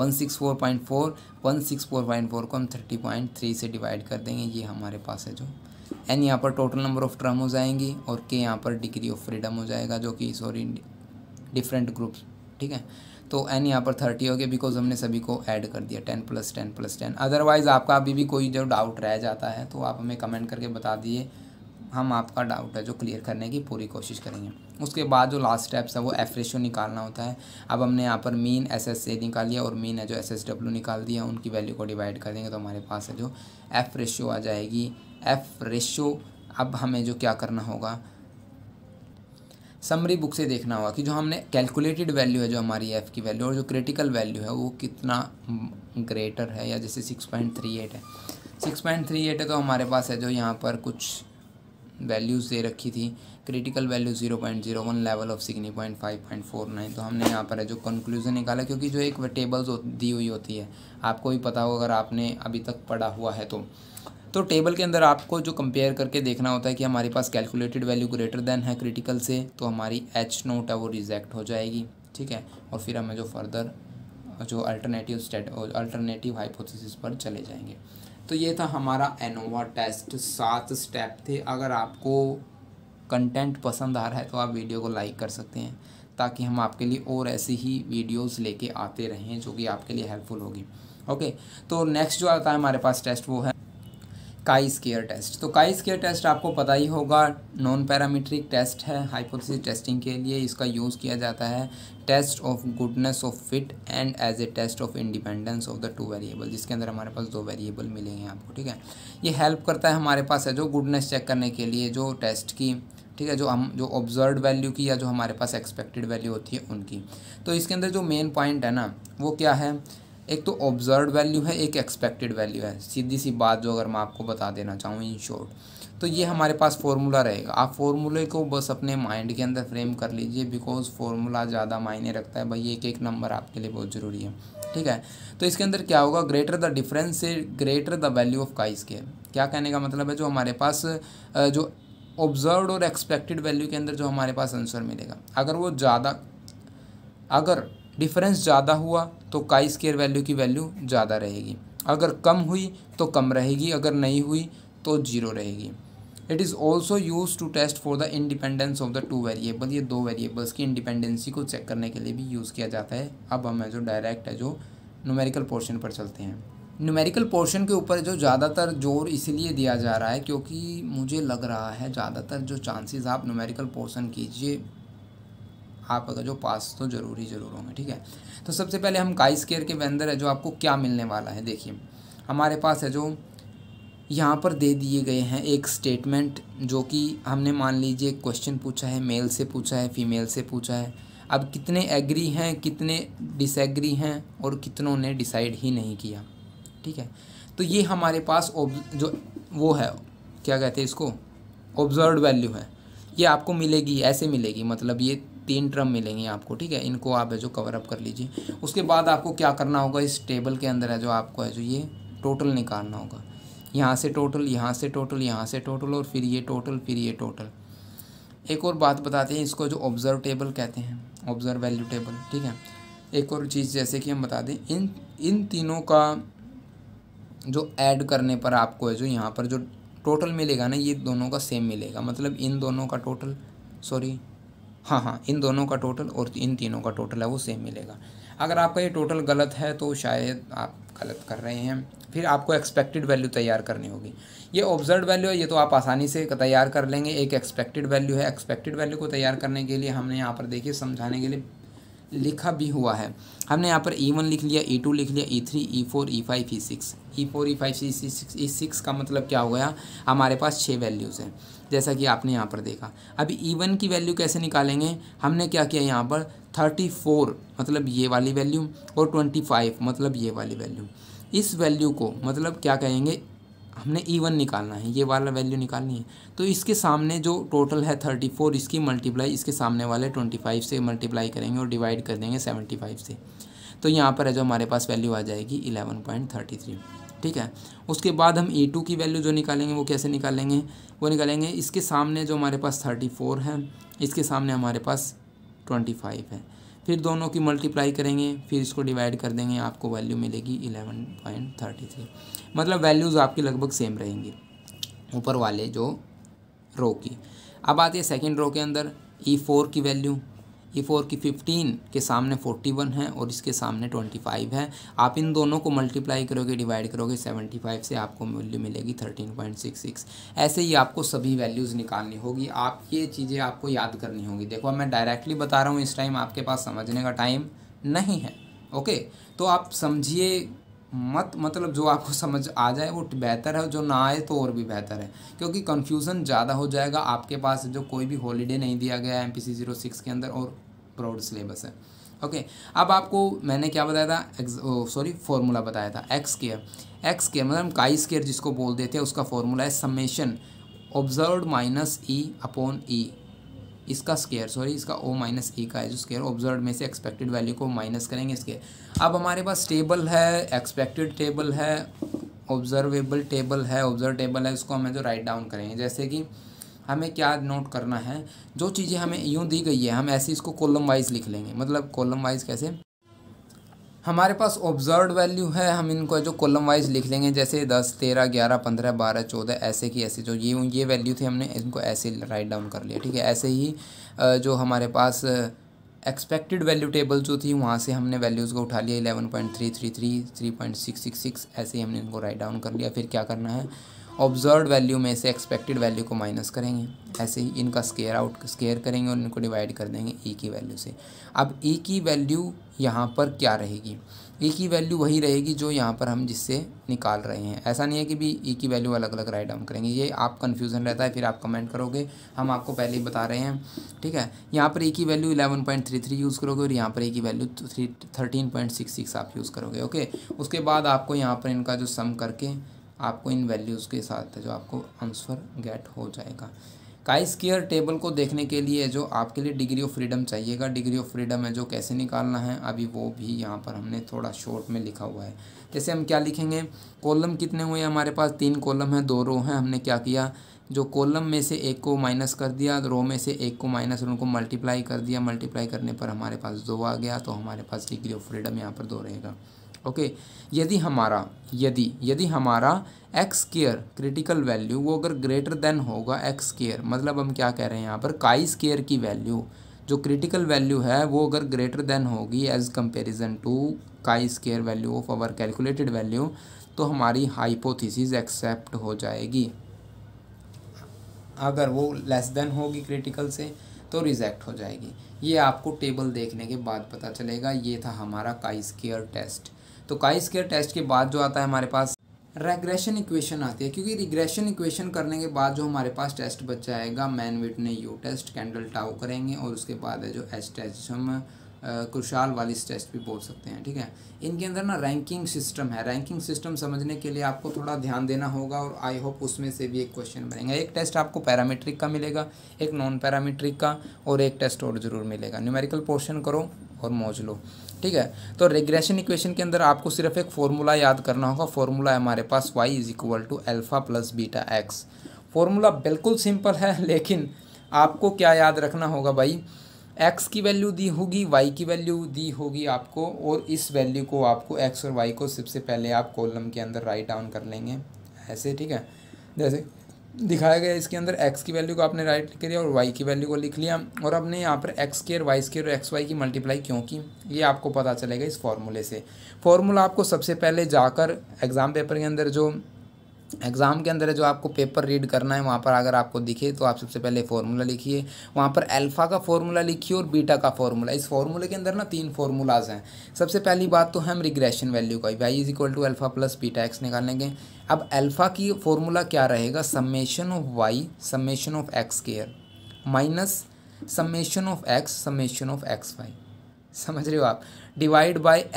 164.4 को हम 30.3 से डिवाइड कर देंगे, ये हमारे पास है जो N यहाँ पर टोटल नंबर ऑफ टर्म हो जाएंगी और K यहाँ पर डिग्री ऑफ फ्रीडम हो जाएगा, जो कि डिफरेंट ग्रुप्स। ठीक है, तो N यहाँ पर 30 हो गया बिकॉज हमने सभी को ऐड कर दिया 10 + 10 + 10। अदरवाइज़ आपका अभी भी कोई जो डाउट रह जाता है तो आप हमें कमेंट करके बता दिए, हम आपका डाउट है जो क्लियर करने की पूरी कोशिश करेंगे। उसके बाद जो लास्ट स्टेप्स है वो F रेशियो निकालना होता है। अब हमने यहाँ पर मीन SSA निकाल लिया और मीन है जो SSW निकाल दिया, उनकी वैल्यू को डिवाइड कर देंगे तो हमारे पास है जो F रेशियो आ जाएगी। F रेशियो अब हमें जो क्या करना होगा, समरी बुक से देखना होगा कि जो हमने कैलकुलेटेड वैल्यू है जो हमारी F की वैल्यू और जो क्रिटिकल वैल्यू है वो कितना ग्रेटर है, या जैसे 6.38 है, 6.38 है तो हमारे पास है जो यहाँ पर कुछ वैल्यूज़ दे रखी थी। Critical value 0.01, level of significant 5.49। तो हमने यहाँ पर है जो कंक्लूजन निकाला, क्योंकि जो एक टेबल्स दी हुई होती है, आपको भी पता होगा अगर आपने अभी तक पढ़ा हुआ है तो तो टेबल के अंदर आपको जो कंपेयर करके देखना होता है कि हमारे पास कैलकुलेटेड वैल्यू ग्रेटर देन है क्रिटिकल से, तो हमारी एच नोट है वो रिजेक्ट हो जाएगी, ठीक है। और फिर हमें जो फर्दर जो अल्टरनेटिव हाइपोथेसिस पर चले जाएंगे। तो ये था हमारा एनोवा टेस्ट, 7 स्टेप थे। अगर आपको कंटेंट पसंद आ रहा है तो आप वीडियो को लाइक कर सकते हैं, ताकि हम आपके लिए और ऐसी ही वीडियोस लेके आते रहें जो कि आपके लिए हेल्पफुल होगी। ओके, तो नेक्स्ट जो आता है हमारे पास टेस्ट वो है काई स्क्वायर टेस्ट। तो काई स्क्वायर टेस्ट आपको पता ही होगा, नॉन पैरामीट्रिक टेस्ट है हाइपोथेसिस टेस्टिंग के लिए। इसका यूज़ किया जाता है test of goodness of fit and as a test of independence of the two variable, जिसके अंदर हमारे पास 2 वेरिएबल मिलेंगे आपको, ठीक है। ये हेल्प करता है हमारे पास है जो गुडनेस चेक करने के लिए जो टेस्ट की, ठीक है, जो ऑब्जर्व्ड वैल्यू की या जो हमारे पास एक्सपेक्टेड वैल्यू होती है उनकी। तो इसके अंदर जो मेन पॉइंट है ना वो क्या है, एक तो ऑब्जर्व्ड वैल्यू है, एक एक्सपेक्टेड वैल्यू है। सीधी सी बात जो अगर मैं आपको बता देना चाहूँ इन शॉर्ट, तो ये हमारे पास फार्मूला रहेगा। आप फार्मूले को बस अपने माइंड के अंदर फ्रेम कर लीजिए, बिकॉज फार्मूला ज़्यादा मायने रखता है भाई, एक नंबर आपके लिए बहुत ज़रूरी है, ठीक है। तो इसके अंदर क्या होगा, ग्रेटर द डिफरेंस से greater the value of chi square. क्या कहने का मतलब है, जो हमारे पास जो ऑब्जर्व्ड और एक्सपेक्टेड वैल्यू के अंदर जो हमारे पास आंसर मिलेगा, अगर डिफरेंस ज़्यादा हुआ तो काई स्क्वायर वैल्यू की वैल्यू ज़्यादा रहेगी, अगर कम हुई तो कम रहेगी, अगर नहीं हुई तो 0 रहेगी। It is also use to test for the independence of the two variable. ये 2 वेरिएबल्स की इंडिपेंडेंसी को चेक करने के लिए भी यूज़ किया जाता है। अब हमें जो डायरेक्ट है जो न्यूमेरिकल पोर्शन पर चलते हैं। न्यूमेरिकल पोर्शन के ऊपर जो ज़्यादातर जोर इसलिए दिया जा रहा है क्योंकि मुझे लग रहा है ज़्यादातर जो चांसेस आप न्यूमेरिकल पोर्शन कीजिए, आप अगर जो पास तो ज़रूर होंगे, ठीक है। तो सबसे पहले हम काई स्क्वायर के अंदर है जो आपको क्या मिलने वाला है, देखिए हमारे पास है जो यहाँ पर दे दिए गए हैं एक स्टेटमेंट, जो कि हमने मान लीजिए क्वेश्चन पूछा है, मेल से पूछा है, फीमेल से पूछा है। अब कितने एग्री हैं, कितने डिसएग्री हैं और कितनों ने डिसाइड ही नहीं किया, ठीक है। तो ये हमारे पास जो वो है, क्या कहते हैं इसको, ऑब्जर्व्ड वैल्यू है। ये आपको मिलेगी, ऐसे मिलेगी, मतलब ये 3 टर्म मिलेंगे आपको, ठीक है। इनको आप है जो कवर अप कर लीजिए। उसके बाद आपको क्या करना होगा, इस टेबल के अंदर है जो आपको है जो ये टोटल निकालना होगा। यहाँ से टोटल, यहाँ से टोटल, यहाँ से टोटल और फिर ये टोटल, फिर ये टोटल। एक और बात बताते हैं, इसको जो ऑब्जर्व टेबल कहते हैं, ऑब्जर्व वैल्यू टेबल, ठीक है। एक और चीज़ जैसे कि हम बता दें, इन तीनों का जो ऐड करने पर आपको है जो यहाँ पर जो टोटल मिलेगा ना, ये दोनों का सेम मिलेगा। मतलब इन दोनों का टोटल, इन दोनों का टोटल और इन तीनों का टोटल है वो सेम मिलेगा। अगर आपका ये टोटल गलत है तो शायद आप गलत कर रहे हैं। फिर आपको एक्सपेक्टेड वैल्यू तैयार करनी होगी। ये ऑब्जर्व्ड वैल्यू है, ये तो आप आसानी से तैयार कर लेंगे। एक एक्सपेक्टेड वैल्यू है, एक्सपेक्टेड वैल्यू को तैयार करने के लिए हमने यहाँ पर देखिए समझाने के लिए लिखा भी हुआ है। हमने यहाँ पर E1 लिख लिया, E2 लिख लिया, E3, E4, E5, E6। E4, E5, E6, E6 का मतलब क्या हो गया, हमारे पास 6 वैल्यूज़ हैं, जैसा कि आपने यहाँ पर देखा। अभी E1 की वैल्यू कैसे निकालेंगे, हमने क्या किया यहाँ पर 34 मतलब ये वाली वैल्यू और 25 मतलब ये वाली वैल्यू। इस वैल्यू को मतलब क्या कहेंगे, हमने E1 निकालना है, ये वाला वैल्यू निकालनी है। तो इसके सामने जो टोटल है 34, इसकी मल्टीप्लाई इसके सामने वाले 25 से मल्टीप्लाई करेंगे और डिवाइड कर देंगे 75 से। तो यहाँ पर है जो हमारे पास वैल्यू आ जाएगी 11.33, ठीक है। उसके बाद हम E2 की वैल्यू जो निकालेंगे वो कैसे निकालेंगे, वो निकालेंगे इसके सामने जो हमारे पास 34 है, इसके सामने हमारे पास 25 है, फिर दोनों की मल्टीप्लाई करेंगे, फिर इसको डिवाइड कर देंगे, आपको वैल्यू मिलेगी 11.33। मतलब वैल्यूज़ आपकी लगभग सेम रहेंगी ऊपर वाले जो रो की। अब आती है सेकंड रो के अंदर E4 की वैल्यू। E4 की 15 के सामने 41 है और इसके सामने 25 है। आप इन दोनों को मल्टीप्लाई करोगे, डिवाइड करोगे 75 से, आपको वैल्यू मिलेगी 13.66। ऐसे ही आपको सभी वैल्यूज़ निकालनी होगी। आप ये चीज़ें आपको याद करनी होगी। देखो मैं डायरेक्टली बता रहा हूँ, इस टाइम आपके पास समझने का टाइम नहीं है, ओके। तो आप समझिए मत, मतलब जो आपको समझ आ जाए वो बेहतर है, जो ना आए तो और भी बेहतर है, क्योंकि कन्फ्यूज़न ज़्यादा हो जाएगा। आपके पास जो कोई भी हॉलीडे नहीं दिया गया है MPC 06 के अंदर और ब्रॉड सिलेबस है, ओके। अब आपको मैंने क्या बताया था, फॉर्मूला बताया था एक्स स्क्वायर मतलब काई स्क्वायर जिसको बोल देते हैं, उसका फॉर्मूला है summation observed minus E upon E, इसका स्क्वायर इसका O माइनस E का है जो स्क्वायर, ऑब्जर्व्ड में से एक्सपेक्टेड वैल्यू को माइनस करेंगे इसके। अब हमारे पास टेबल है, एक्सपेक्टेड टेबल है ऑब्जर्वेबल टेबल है, ऑब्जर्व टेबल है, उसको हमें जो राइट डाउन करेंगे। जैसे कि हमें क्या नोट करना है, जो चीज़ें हमें यूँ दी गई है हम ऐसे इसको कॉलम वाइज लिख लेंगे। मतलब कॉलम वाइज कैसे, हमारे पास ऑब्जर्व्ड वैल्यू है, हम इनको जो कॉलम वाइज लिख लेंगे, जैसे 10, 13, 11, 15, 12, 14 ऐसे की ऐसे, जो ये वैल्यू थे हमने इनको ऐसे राइट डाउन कर लिया। ठीक है, ऐसे ही जो हमारे पास एक्सपेक्टेड वैल्यू टेबल जो थी वहाँ से हमने वैल्यूज़ को उठा लिया, 11.333, 3.666 ऐसे ही हमने इनको राइट डाउन कर लिया। फिर क्या करना है, ऑब्जर्व्ड वैल्यू में से एक्सपेक्टेड वैल्यू को माइनस करेंगे, ऐसे ही इनका स्केयर करेंगे और इनको डिवाइड कर देंगे ई की वैल्यू से। अब ई की वैल्यू यहाँ पर क्या रहेगी, ई की वैल्यू वही रहेगी जो यहाँ पर हम जिससे निकाल रहे हैं। ऐसा नहीं है कि भी ई की वैल्यू अलग अलग राइट डाउन करेंगे, ये आप कन्फ्यूज़न रहता है, फिर आप कमेंट करोगे, हम आपको पहले ही बता रहे हैं। ठीक है, यहाँ पर ई की वैल्यू 11.33 यूज़ करोगे और यहाँ पर ई की वैल्यू 13.66 आप यूज़ करोगे। ओके, उसके बाद आपको यहाँ पर इनका जो सम करके आपको इन वैल्यूज़ के साथ जो आपको आंसर गेट हो जाएगा। काई स्क्वायर टेबल को देखने के लिए जो आपके लिए डिग्री ऑफ फ्रीडम चाहिएगा, डिग्री ऑफ फ्रीडम है जो कैसे निकालना है अभी वो भी यहाँ पर हमने थोड़ा शॉर्ट में लिखा हुआ है। जैसे हम क्या लिखेंगे, कॉलम कितने हुए हमारे पास, 3 कॉलम हैं, 2 रो हैं। हमने क्या किया, जो कॉलम में से एक को माइनस कर दिया, रो में से एक को माइनस, उनको मल्टीप्लाई कर दिया, मल्टीप्लाई करने पर हमारे पास 2 आ गया, तो हमारे पास डिग्री ऑफ फ्रीडम यहाँ पर 2 रहेगा। ओके, यदि हमारा एक्स स्क्वायर क्रिटिकल वैल्यू वो अगर ग्रेटर देन होगा एक्स स्क्वायर, मतलब हम क्या कह रहे हैं यहाँ पर, काई स्क्वायर की वैल्यू जो क्रिटिकल वैल्यू है वो अगर ग्रेटर देन होगी as comparison to chi square value of our calculated value, तो हमारी हाइपोथेसिस एक्सेप्ट हो जाएगी। अगर वो लेस देन होगी क्रिटिकल से तो रिजेक्ट हो जाएगी। ये आपको टेबल देखने के बाद पता चलेगा। ये था हमारा काई स्क्वायर टेस्ट। तो काई स्क्वायर टेस्ट के बाद जो आता है हमारे पास रेग्रेशन इक्वेशन आती है, क्योंकि रिग्रेशन इक्वेशन करने के बाद जो हमारे पास टेस्ट बच जाएगा, Mann Whitney U test, Kendall tau करेंगे और उसके बाद है जो एच टेस्ट, हम क्रुशाल वालिस टेस्ट भी बोल सकते हैं। ठीक है, इनके अंदर ना रैंकिंग सिस्टम है। रैंकिंग सिस्टम समझने के लिए आपको थोड़ा ध्यान देना होगा और आई होप उसमें से भी एक क्वेश्चन बनेगा। एक टेस्ट आपको पैरामीट्रिक का मिलेगा, एक नॉन पैरामीट्रिक का, और एक टेस्ट और ज़रूर मिलेगा। न्यूमेरिकल पोर्शन करो और मौज लो। ठीक है, तो रिग्रेशन इक्वेशन के अंदर आपको सिर्फ एक फॉर्मूला याद करना होगा। फॉर्मूला है हमारे पास y = alpha plus beta x. Formula बिल्कुल सिंपल है, लेकिन आपको क्या याद रखना होगा भाई, x की वैल्यू दी होगी, y की वैल्यू दी होगी आपको, और इस वैल्यू को आपको x और y को सबसे पहले आप कॉलम के अंदर राइट डाउन कर लेंगे ऐसे। ठीक है, जैसे दिखाया गया इसके अंदर x की वैल्यू को आपने राइट लिख लिया और y की वैल्यू को लिख लिया, और आपने यहाँ पर x स्क्वायर y स्क्वायर और xy की मल्टीप्लाई क्यों की, ये आपको पता चलेगा इस फॉर्मूले से। फॉर्मूला आपको सबसे पहले जाकर एग्ज़ाम पेपर के अंदर जो एग्ज़ाम के अंदर है जो आपको पेपर रीड करना है, वहाँ पर अगर आपको दिखे तो आप सबसे पहले फार्मूला लिखिए, वहाँ पर अल्फ़ा का फार्मूला लिखिए और बीटा का फार्मूला। इस फार्मूले के अंदर ना 3 फार्मूलाज हैं। सबसे पहली बात तो हम रिग्रेशन वैल्यू का y = alpha plus beta x निकालेंगे। अब अल्फ़ा की फार्मूला क्या रहेगा, summation of y summation of x square minus summation of x y, समझ रहे हो आप, divide by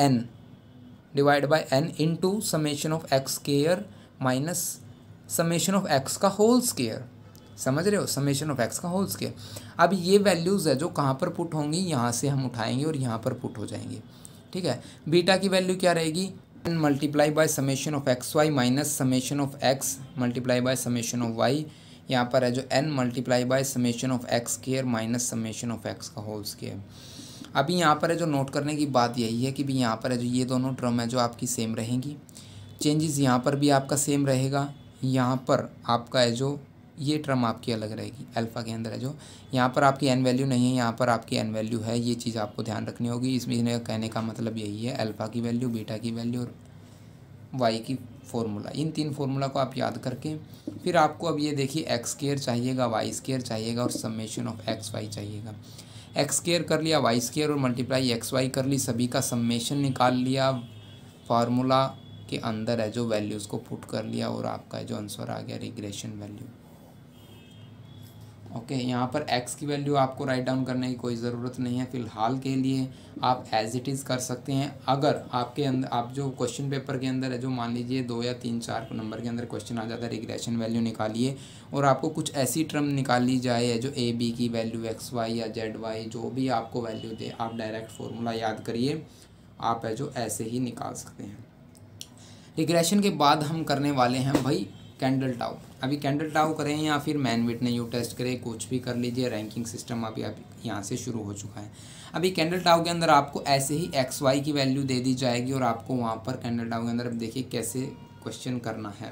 n into summation of x square minus summation of x का होल स्क्वायर, समझ रहे हो, समेशन ऑफ एक्स का होल स्क्वायर। अब ये वैल्यूज़ है जो कहाँ पर पुट होंगी, यहाँ से हम उठाएंगे और यहाँ पर पुट हो जाएंगे। ठीक है, बीटा की वैल्यू क्या रहेगी, n multiply by summation of x y minus summation of x multiply by summation of y, यहाँ पर है जो n multiply by summation of x square minus summation of x का होल स्क्वायर। अभी यहाँ पर है जो नोट करने की बात यही है कि भी यहाँ पर है जो ये दोनों टर्म है जो आपकी सेम रहेंगी, चेंजेस यहाँ पर भी आपका सेम रहेगा, यहाँ पर आपका है जो ये टर्म आपकी अलग रहेगी। अल्फ़ा के अंदर है जो यहाँ पर आपकी एन वैल्यू नहीं है, यहाँ पर आपकी एन वैल्यू है, ये चीज़ आपको ध्यान रखनी होगी। इसमें कहने का मतलब यही है, अल्फ़ा की वैल्यू, बीटा की वैल्यू और वाई की फार्मूला, इन 3 फार्मूला को आप याद करके फिर आपको अब ये देखिए एक्स स्क्वायर चाहिएगा, वाई स्क्वायर चाहिएगा और समेशन ऑफ एक्स वाई चाहिएगा। एक्स स्क्वायर कर लिया, वाई स्क्वायर और मल्टीप्लाई एक्स वाई कर ली, सभी का समेशन निकाल लिया, फार्मूला के अंदर है जो वैल्यूज़ को पुट कर लिया और आपका जो आंसर आ गया रिग्रेशन वैल्यू। ओके, यहाँ पर x की वैल्यू आपको राइट डाउन करने की कोई ज़रूरत नहीं है फ़िलहाल के लिए, आप एज इट इज़ कर सकते हैं। अगर आपके अंदर आप जो क्वेश्चन पेपर के अंदर है जो मान लीजिए 2 या 3-4 नंबर के अंदर क्वेश्चन आ जाता है रिग्रेशन वैल्यू निकालिए, और आपको कुछ ऐसी टर्म निकाली जाए जो a b की वैल्यू x y या z y जो भी आपको वैल्यू दे, आप डायरेक्ट फार्मूला याद करिए, आप है जो ऐसे ही निकाल सकते हैं। रिग्रेशन के बाद हम करने वाले हैं भाई कैंडल टाउ। अभी कैंडल टाउ करें या फिर मैन विटने यू टेस्ट करें, कुछ भी कर लीजिए, रैंकिंग सिस्टम अभी यहाँ से शुरू हो चुका है। अभी कैंडल टाउ के अंदर आपको ऐसे ही एक्स वाई की वैल्यू दे दी जाएगी और आपको वहाँ पर कैंडल टाउ के अंदर देखिए कैसे क्वेश्चन करना है।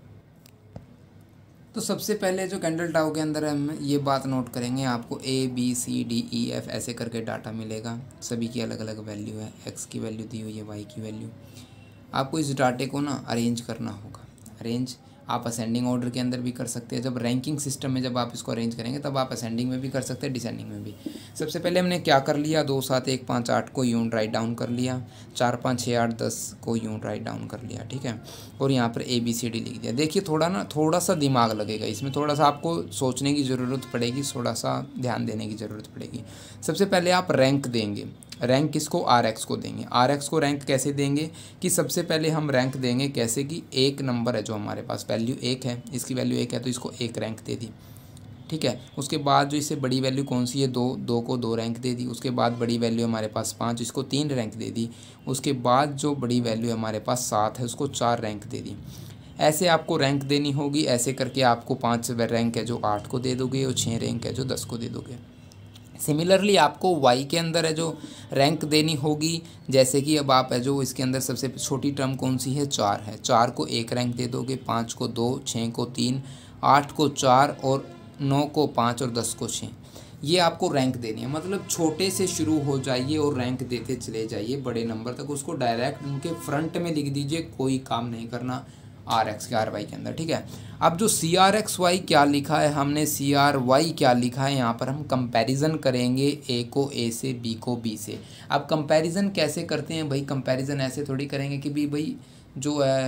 तो सबसे पहले जो कैंडल टाउ के अंदर हम ये बात नोट करेंगे, आपको A B C D E F ऐसे करके डाटा मिलेगा, सभी की अलग अलग वैल्यू है, एक्स की वैल्यू दी हुई है, वाई की वैल्यू। आपको इस डाटे को ना अरेंज करना होगा। अरेंज आप असेंडिंग ऑर्डर के अंदर भी कर सकते हैं, जब रैंकिंग सिस्टम में जब आप इसको अरेंज करेंगे तब आप असेंडिंग में भी कर सकते हैं, डिसेंडिंग में भी। सबसे पहले हमने क्या कर लिया, 2 7 1 5 8 को यूं राइट डाउन कर लिया, 4 5 6 8 10 को यूं राइट डाउन कर लिया, ठीक है। और यहाँ पर ABCD लिख दिया। देखिए थोड़ा सा दिमाग लगेगा इसमें, थोड़ा सा आपको सोचने की ज़रूरत पड़ेगी, थोड़ा सा ध्यान देने की ज़रूरत पड़ेगी। सबसे पहले आप रैंक देंगे, रैंक किसको, RX को देंगे। RX को रैंक कैसे देंगे कि सबसे पहले हम रैंक देंगे कैसे कि एक नंबर है जो हमारे पास, वैल्यू 1 है, इसकी वैल्यू 1 है तो इसको 1 रैंक दे दी, ठीक है। उसके बाद जो इससे बड़ी वैल्यू कौन सी है, 2 को 2 रैंक दे दी। उसके बाद बड़ी वैल्यू हमारे पास 5, इसको 3 रैंक दे दी। उसके बाद जो बड़ी वैल्यू हमारे पास 7 है उसको 4 रैंक दे दी। ऐसे आपको रैंक देनी होगी। ऐसे करके आपको 5 रैंक है जो 8 को दे दोगे और 6 रैंक है जो 10 को दे दोगे। सिमिलरली आपको वाई के अंदर है जो रैंक देनी होगी, जैसे कि अब आप है जो इसके अंदर सबसे छोटी टर्म कौन सी है, 4 है, 4 को 1 रैंक दे दोगे, 5 को 2, 6 को 3, 8 को 4 और 9 को 5 और 10 को 6। ये आपको रैंक देनी है। मतलब छोटे से शुरू हो जाइए और रैंक देते चले जाइए बड़े नंबर तक, उसको डायरेक्ट उनके फ्रंट में लिख दीजिए, कोई काम नहीं करना RX के RY के अंदर, ठीक है। अब जो CRXY क्या लिखा है हमने, CRY क्या लिखा है, यहाँ पर हम कंपैरिजन करेंगे A को A से, B को B से। अब कंपैरिजन कैसे करते हैं भाई, कंपैरिजन ऐसे थोड़ी करेंगे कि भाई जो है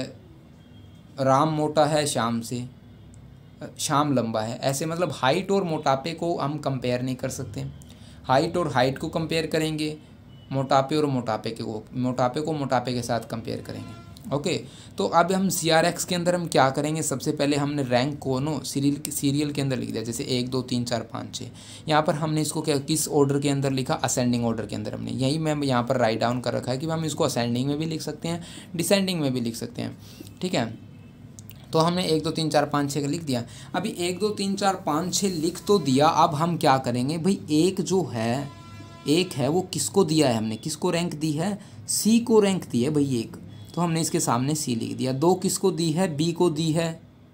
राम मोटा है श्याम से, श्याम लंबा है, ऐसे मतलब हाइट और मोटापे को हम कंपेयर नहीं कर सकते। हाइट और हाइट को कंपेयर करेंगे, मोटापे और मोटापे को मोटापे के साथ कंपेयर करेंगे। ओके तो अब हम CRX के अंदर हम क्या करेंगे, सबसे पहले हमने रैंक को नो सीरियल के अंदर लिख दिया, जैसे 1 2 3 4 5 6। यहाँ पर हमने इसको क्या किस ऑर्डर के अंदर लिखा, असेंडिंग ऑर्डर के अंदर हमने, यही मैं यहाँ पर राइट डाउन कर रखा है कि हम इसको असेंडिंग में भी लिख सकते हैं, डिसेंडिंग में भी लिख सकते हैं, ठीक है। तो हमने 1 2 3 4 5 6 का लिख दिया। अभी 1 2 3 4 5 6 लिख तो दिया, अब हम क्या करेंगे भाई, एक जो है, एक है वो किसको दिया है हमने, किसको रैंक दी है, C को रैंक दी है भाई एक, तो हमने इसके सामने C लिख दिया। 2 किसको दी है, B को दी है,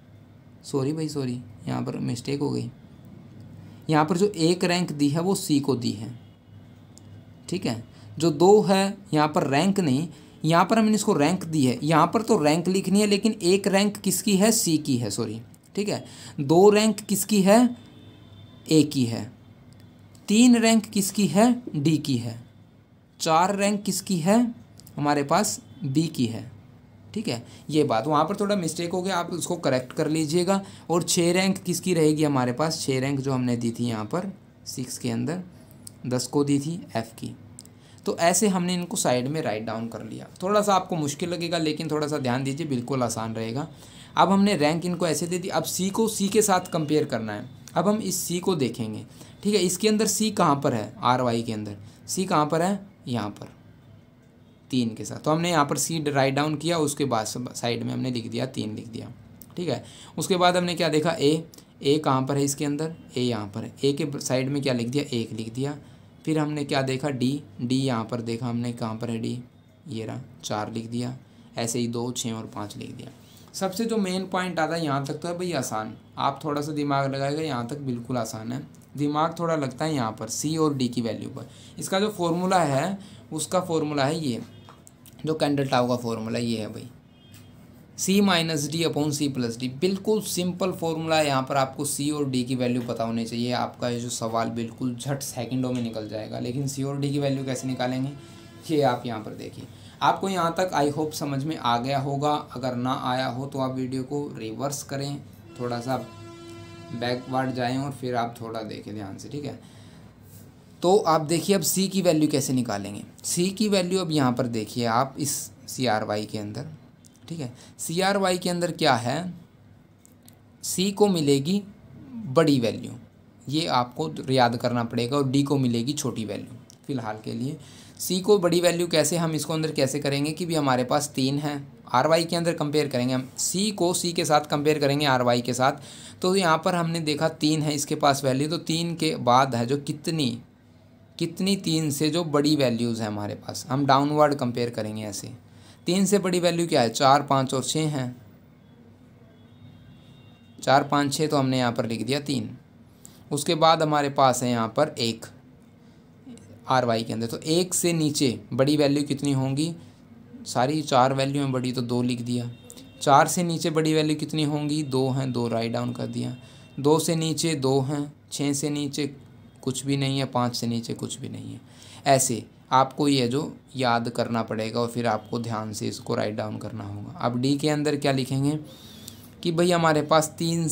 सॉरी भाई सॉरी यहाँ पर मिस्टेक हो गई, यहाँ पर जो 1 रैंक दी है वो C को दी है, ठीक है। जो 2 है यहाँ पर रैंक नहीं, यहाँ पर हमने इसको रैंक दी है, यहाँ पर तो रैंक लिखनी है लेकिन 1 रैंक किसकी है, C की है, सॉरी, ठीक है। 2 रैंक किसकी है, A की है। 3 रैंक किसकी है, D की है। 4 रैंक किसकी है, हमारे पास B की है, ठीक है। ये बात वहाँ पर थोड़ा मिस्टेक हो गया, आप उसको करेक्ट कर लीजिएगा। और 6 रैंक किसकी रहेगी हमारे पास, 6 रैंक जो हमने दी थी यहाँ पर 6 के अंदर 10 को दी थी F की। तो ऐसे हमने इनको साइड में राइट डाउन कर लिया। थोड़ा सा आपको मुश्किल लगेगा लेकिन थोड़ा सा ध्यान दीजिए, बिल्कुल आसान रहेगा। अब हमने रैंक इनको ऐसे दे दी। अब C को C के साथ कंपेयर करना है। अब हम इस C को देखेंगे, ठीक है। इसके अंदर C कहाँ पर है, RY के अंदर C कहाँ पर है, यहाँ पर 3 के साथ। तो हमने यहाँ पर C राइट डाउन किया, उसके बाद साइड में हमने लिख दिया 3 लिख दिया, ठीक है। उसके बाद हमने क्या देखा, A कहाँ पर है इसके अंदर, A यहाँ पर है, A के साइड में क्या लिख दिया, 1 लिख दिया। फिर हमने क्या देखा, D यहाँ पर देखा हमने, कहाँ पर है D, ये रहा, 4 लिख दिया। ऐसे ही 2 6 और 5 लिख दिया। सबसे जो मेन पॉइंट आता है यहाँ तक तो है भाई आसान, आप थोड़ा सा दिमाग लगाएगा, यहाँ तक बिल्कुल आसान है। दिमाग थोड़ा लगता है यहाँ पर C और D की वैल्यू पर। इसका जो फॉर्मूला है उसका फॉर्मूला है ये, जो कैंडल टाउ का फॉर्मूला ये है भाई, C minus D upon C plus D. बिल्कुल सिंपल फॉर्मूला है। यहाँ पर आपको C और D की वैल्यू पता होनी चाहिए। आपका ये जो सवाल बिल्कुल झट सेकंडों में निकल जाएगा। लेकिन C और D की वैल्यू कैसे निकालेंगे, ये आप यहाँ पर देखिए। आपको यहाँ तक आई होप समझ में आ गया होगा। अगर ना आया हो तो आप वीडियो को रिवर्स करें, थोड़ा सा बैकवर्ड जाएँ और फिर आप थोड़ा देखें ध्यान से, ठीक है। तो आप देखिए अब C की वैल्यू कैसे निकालेंगे। C की वैल्यू अब यहाँ पर देखिए आप इस CRY के अंदर, ठीक है। CRY के अंदर क्या है, C को मिलेगी बड़ी वैल्यू, ये आपको याद करना पड़ेगा, और D को मिलेगी छोटी वैल्यू। फ़िलहाल के लिए सी को बड़ी वैल्यू कैसे, हम इसको अंदर कैसे करेंगे कि भी हमारे पास 3 है, आर वाई के अंदर कंपेयर करेंगे हम, सी को सी के साथ कंपेयर करेंगे आर वाई के साथ। तो यहाँ पर हमने देखा 3 है इसके पास वैल्यू, तो 3 के बाद है जो कितनी 3 से जो बड़ी वैल्यूज़ है हमारे पास, हम डाउनवर्ड कंपेयर करेंगे ऐसे। 3 से बड़ी वैल्यू क्या है, 4, 5 और 6 हैं, 4, 5, 6, तो हमने यहाँ पर लिख दिया 3। उसके बाद हमारे पास है यहाँ पर 1 आर वाई के अंदर, तो 1 से नीचे बड़ी वैल्यू कितनी होंगी, सारी 4 वैल्यू हैं बड़ी, तो 2 लिख दिया। 4 से नीचे बड़ी वैल्यू कितनी होंगी, 2 हैं, 2 राइट डाउन कर दिया। 2 से नीचे 2 हैं, 6 से नीचे कुछ भी नहीं है, 5 से नीचे कुछ भी नहीं है। ऐसे आपको ये जो याद करना पड़ेगा और फिर आपको ध्यान से इसको राइट डाउन करना होगा। अब डी के अंदर क्या लिखेंगे कि भाई हमारे पास 3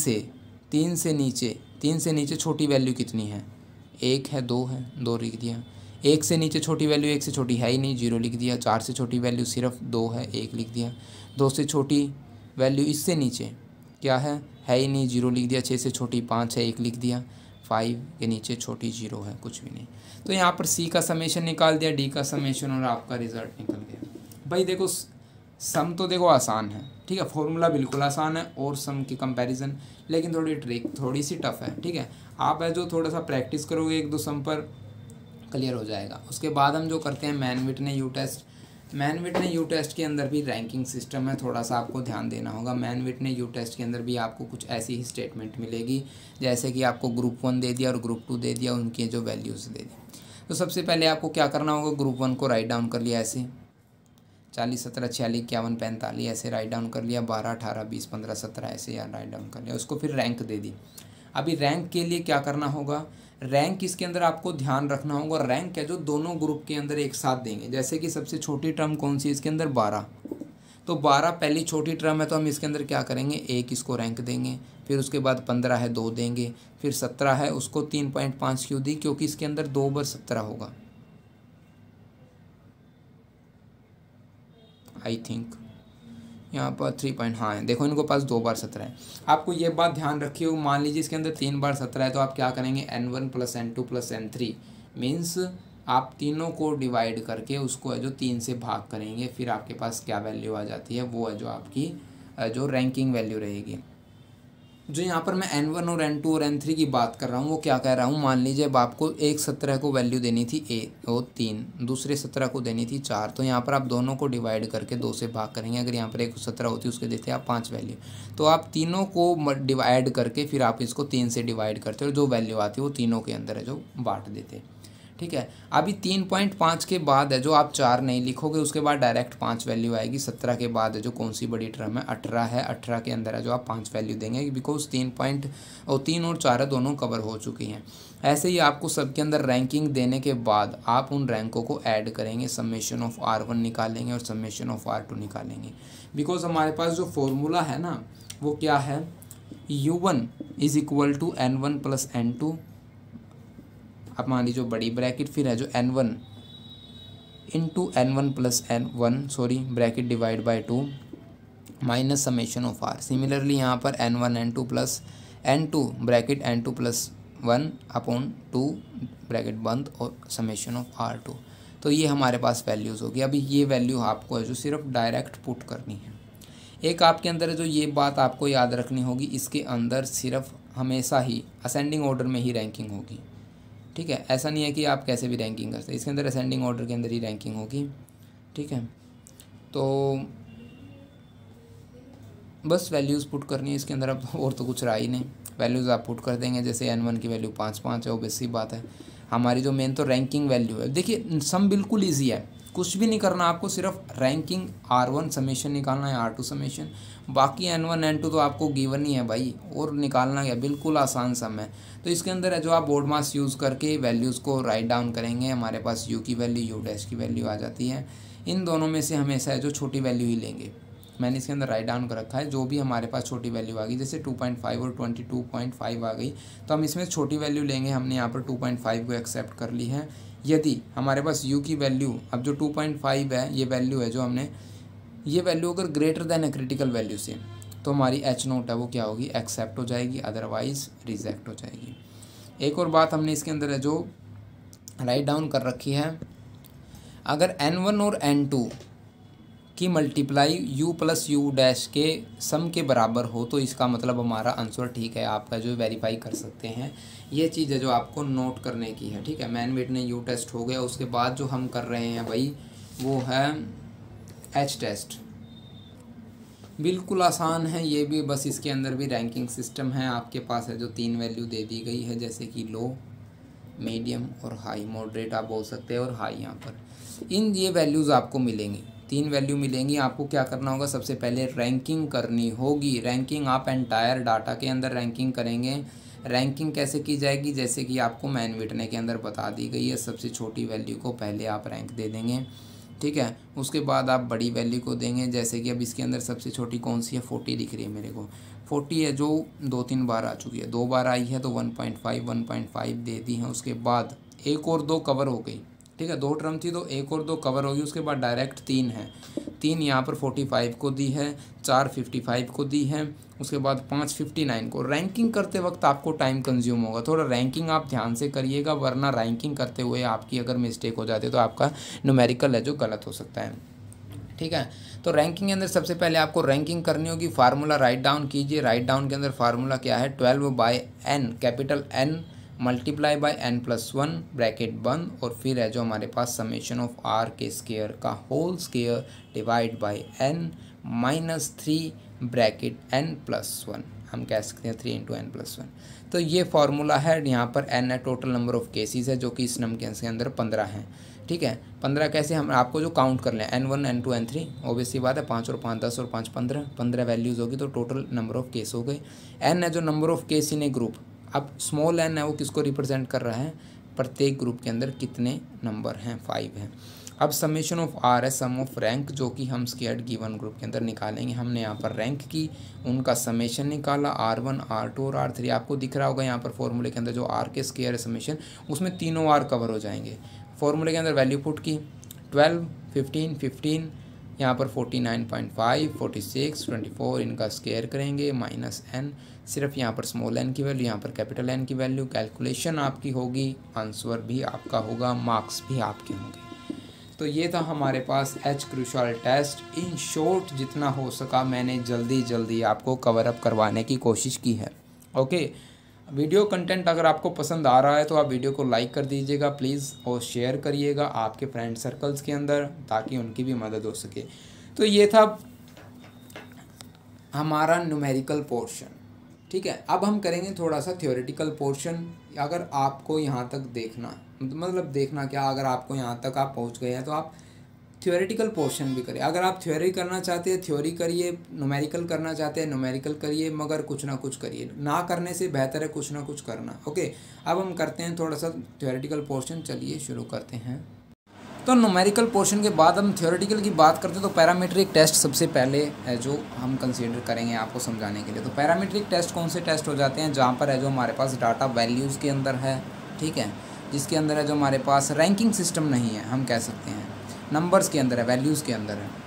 से नीचे छोटी वैल्यू कितनी है, 1 है, 2 है, 2 लिख दिया। 1 से नीचे छोटी वैल्यू 1 से छोटी है ही नहीं, 0 लिख दिया। 4 से छोटी वैल्यू सिर्फ 2 है, 1 लिख दिया। 2 से छोटी वैल्यू इससे नीचे क्या है ही नहीं, 0 लिख दिया। 6 से छोटी 5 है, 1 लिख दिया। 5 के नीचे छोटी 0 है, कुछ भी नहीं। तो यहाँ पर सी का समेशन निकाल दिया, डी का समेशन, और आपका रिजल्ट निकल गया। भाई देखो सम तो देखो आसान है, ठीक है, फॉर्मूला बिल्कुल आसान है और सम की कंपैरिजन, लेकिन थोड़ी ट्रिक थोड़ी सी टफ है, ठीक है। आप है जो थोड़ा सा प्रैक्टिस करोगे 1-2 सम पर क्लियर हो जाएगा। उसके बाद हम जो करते हैं Mann Whitney U test. Mann Whitney U test के अंदर भी रैंकिंग सिस्टम है, थोड़ा सा आपको ध्यान देना होगा। मैन विटने यू टेस्ट के अंदर भी आपको कुछ ऐसी ही स्टेटमेंट मिलेगी जैसे कि आपको ग्रुप 1 दे दिया और ग्रुप 2 दे दिया, उनकी जो वैल्यूज़ दे दी। तो सबसे पहले आपको क्या करना होगा, ग्रुप 1 को राइट डाउन कर लिया ऐसे 40, 17, 46, 51, 45 ऐसे राइट डाउन कर लिया। 12, 18, 20, 15, 17 ऐसे यार राइट डाउन कर लिया। उसको फिर रैंक दे दी। अभी रैंक के लिए क्या करना होगा, रैंक इसके अंदर आपको ध्यान रखना होगा, रैंक है जो दोनों ग्रुप के अंदर एक साथ देंगे। जैसे कि सबसे छोटी टर्म कौन सी इसके अंदर 12, तो 12 पहली छोटी टर्म है, तो हम इसके अंदर क्या करेंगे, 1 इसको रैंक देंगे। फिर उसके बाद 15 है, 2 देंगे। फिर 17 है, उसको 3.5 क्यों दी, क्योंकि इसके अंदर 2 बार 17 होगा आई थिंक, यहाँ पर 3 हाँ है, देखो इनको पास 2 बार 17 है। आपको ये बात ध्यान रखिए, मान लीजिए इसके अंदर 3 बार 17 है, तो आप क्या करेंगे, n1 + n2 + n3 मीन्स आप तीनों को डिवाइड करके उसको है जो 3 से भाग करेंगे, फिर आपके पास क्या वैल्यू आ जाती है, वो है जो आपकी जो रैंकिंग वैल्यू रहेगी। जो यहाँ पर मैं n1 और n2 और n3 की बात कर रहा हूँ, वो क्या कह रहा हूँ, मान लीजिए अब आपको एक 17 को वैल्यू देनी थी वो 3, दूसरे 17 को देनी थी 4, तो यहाँ पर आप दोनों को डिवाइड करके 2 से भाग करेंगे। अगर यहाँ पर एक 17 होती उसके देते आप 5 वैल्यू, तो आप तीनों को डिवाइड करके फिर आप इसको 3 से डिवाइड करते हो, जो वैल्यू आती है वो तीनों के अंदर है जो बांट देते, ठीक है। अभी 3.5 के बाद है जो आप 4 नहीं लिखोगे, उसके बाद डायरेक्ट 5 वैल्यू आएगी। 17 के बाद है जो कौन सी बड़ी टर्म है, 18 है, 18 के अंदर है जो आप 5 वैल्यू देंगे, बिकॉज 3 और 4 है दोनों कवर हो चुकी हैं। ऐसे ही आपको सबके अंदर रैंकिंग देने के बाद आप उन रैंकों को ऐड करेंगे, समेशन ऑफ R1 निकालेंगे और समेशन ऑफ R2 निकालेंगे। बिकॉज हमारे पास जो फॉर्मूला है ना वो क्या है, U1 = N1 + N2, आप मान लीजिए बड़ी ब्रैकेट, फिर है जो N1 × N1 + N1 bracket divide by 2 minus summation of R। Similarly यहाँ पर N1 N2 + N2 bracket N2 + 1/2 bracket बंद और समेशन ऑफ R2। तो ये हमारे पास वैल्यूज़ होगी। अभी ये वैल्यू आपको है जो सिर्फ डायरेक्ट पुट करनी है। एक आपके अंदर है जो ये बात आपको याद रखनी होगी, इसके अंदर सिर्फ हमेशा ही असेंडिंग ऑर्डर में ही रैंकिंग होगी, ठीक है। ऐसा नहीं है कि आप कैसे भी रैंकिंग करते, इसके अंदर असेंडिंग ऑर्डर के अंदर ही रैंकिंग होगी, ठीक है। तो बस वैल्यूज़ पुट करनी है इसके अंदर, अब और तो कुछ रहा ही नहीं। वैल्यूज़ आप पुट कर देंगे, जैसे N1 की वैल्यू 5 है, ऑब्वियस सी बात है। हमारी जो मेन तो रैंकिंग वैल्यू है, देखिए सम बिल्कुल ईजी है, कुछ भी नहीं करना आपको, सिर्फ रैंकिंग R1 समेशन निकालना है, R2 समेशन, बाकी N1 N2 तो आपको गिवन ही है भाई, और निकालना है, बिल्कुल आसान सम है। तो इसके अंदर है जो आप बोर्ड मास यूज़ करके वैल्यूज़ को राइट डाउन करेंगे, हमारे पास U की वैल्यू U' की वैल्यू आ जाती है। इन दोनों में से हमेशा है जो छोटी वैल्यू ही लेंगे, मैंने इसके अंदर राइट डाउन कर रखा है। जो भी हमारे पास छोटी वैल्यू आ गई, जैसे 2.5 और 22.5 आ गई, तो हम इसमें छोटी वैल्यू लेंगे। हमने यहाँ पर 2.5 को एक्सेप्ट कर ली है। यदि हमारे पास U की वैल्यू, अब जो 2.5 है ये वैल्यू है जो हमने, ये वैल्यू अगर ग्रेटर देन है क्रिटिकल वैल्यू से, तो हमारी H0 है वो क्या होगी, एक्सेप्ट हो जाएगी, अदरवाइज रिजेक्ट हो जाएगी। एक और बात हमने इसके अंदर है जो राइट डाउन कर रखी है, अगर n1 और n2 की multiply u plus U dash के सम के बराबर हो तो इसका मतलब हमारा आंसर ठीक है, आपका जो वेरीफाई कर सकते हैं। ये चीज़ है जो आपको नोट करने की है, ठीक है। Mann Whitney U test हो गया, उसके बाद जो हम कर रहे हैं भाई वो है एच टेस्ट। बिल्कुल आसान है ये भी, बस इसके अंदर भी रैंकिंग सिस्टम है आपके पास है, जो 3 वैल्यू दे दी गई है, जैसे कि लो, मीडियम और हाई, मॉडरेट आप बोल सकते हैं और हाई। यहाँ पर इन ये वैल्यूज़ आपको मिलेंगी, 3 वैल्यू मिलेंगी। आपको क्या करना होगा, सबसे पहले रैंकिंग करनी होगी। रैंकिंग आप एंटायर डाटा के अंदर रैंकिंग करेंगे। रैंकिंग कैसे की जाएगी, जैसे कि आपको मैन विटने के अंदर बता दी गई है। सबसे छोटी वैल्यू को पहले आप रैंक दे देंगे, ठीक है। उसके बाद आप बड़ी वैल्यू को देंगे, जैसे कि अब इसके अंदर सबसे छोटी कौन सी है, 40 दिख रही है मेरे को, 40 है जो 2-3 बार आ चुकी है, 2 बार आई है तो 1.5 दे दी है। उसके बाद 1 और 2 कवर हो गई, ठीक है। 2 टर्म थी तो 1 और 2 कवर होगी। उसके बाद डायरेक्ट 3 है, 3 यहाँ पर 45 को दी है, 4 55 को दी है, उसके बाद 5 59 को। रैंकिंग करते वक्त आपको टाइम कंज्यूम होगा, थोड़ा रैंकिंग आप ध्यान से करिएगा, वरना रैंकिंग करते हुए आपकी अगर मिस्टेक हो जाती है तो आपका न्यूमेरिकल है जो गलत हो सकता है, ठीक है। तो रैंकिंग के अंदर सबसे पहले आपको रैंकिंग करनी होगी। फार्मूला राइट डाउन कीजिए। राइट डाउन के अंदर फार्मूला क्या है, 12/n capital N multiply by n+1 bracket बंद, और फिर है जो हमारे पास समेशन ऑफ r के स्क्वायर का whole square divide by n-3 bracket n+1, हम कह सकते हैं 3 × n+1। तो ये फार्मूला है। यहाँ पर n है टोटल नंबर ऑफ केसेस है, जो कि इस नंबर के अंदर 15 हैं, ठीक है। 15 कैसे, हम आपको जो काउंट कर लें n1 n2 n3, ऑब्वियसली बात है 5 और 5 10 और 5 15 वैल्यूज़ होगी, तो टोटल नंबर ऑफ केस हो गए। n है जो number of case in a group. अब स्मॉल n है वो किसको रिप्रेजेंट कर रहा है, प्रत्येक ग्रुप के अंदर कितने नंबर हैं, 5 हैं। अब समेशन ऑफ r है सम ऑफ रैंक, जो कि हम स्क्वायर्ड गिवन ग्रुप के अंदर निकालेंगे। हमने यहाँ पर रैंक की, उनका समेशन निकाला, r1 r2 और r3। आपको दिख रहा होगा यहाँ पर फॉर्मूले के अंदर जो r के स्क्वायर है समेशन, उसमें तीनों r कवर हो जाएंगे। फॉर्मूले के अंदर वैल्यू पुट की, 12 15 15, यहाँ पर 49.5 46 24, इनका स्क्वायर करेंगे -n, सिर्फ यहाँ पर स्मॉल n की वैल्यू, यहाँ पर कैपिटल N की वैल्यू। कैलकुलेशन आपकी होगी, आंसर भी आपका होगा, मार्क्स भी आपके होंगे। तो ये था हमारे पास H Kruskal test. In short जितना हो सका मैंने जल्दी आपको कवर अप करवाने की कोशिश की है। ओके, वीडियो कंटेंट अगर आपको पसंद आ रहा है तो आप वीडियो को लाइक कर दीजिएगा प्लीज़, और शेयर करिएगा आपके फ्रेंड सर्कल्स के अंदर, ताकि उनकी भी मदद हो सके। तो ये था हमारा न्यूमेरिकल पोर्शन, ठीक है। अब हम करेंगे थोड़ा सा थ्योरेटिकल पोर्शन। अगर आपको यहाँ तक देखना, मतलब देखना क्या, अगर आपको यहाँ तक आप पहुँच गए हैं तो आप थ्योरेटिकल पोर्शन भी करिए। अगर आप थ्योरी करना चाहते हैं थ्योरी करिए, न्यूमेरिकल करना चाहते हैं न्यूमेरिकल करिए, मगर कुछ ना कुछ करिए, ना करने से बेहतर है कुछ ना कुछ करना। ओके, अब हम करते हैं थोड़ा सा थ्योरेटिकल पोर्शन, चलिए शुरू करते हैं। तो न्यूमेरिकल पोर्शन के बाद हम थ्योरेटिकल की बात करते हैं। तो पैरामीट्रिक टेस्ट सबसे पहले है जो हम कंसीडर करेंगे आपको समझाने के लिए। तो पैरामीट्रिक टेस्ट कौन से टेस्ट हो जाते हैं, जहाँ पर है जो हमारे पास डाटा वैल्यूज़ के अंदर है, ठीक है, जिसके अंदर है जो हमारे पास रैंकिंग सिस्टम नहीं है, हम कह सकते हैं नंबर्स के अंदर है, वैल्यूज़ के अंदर है।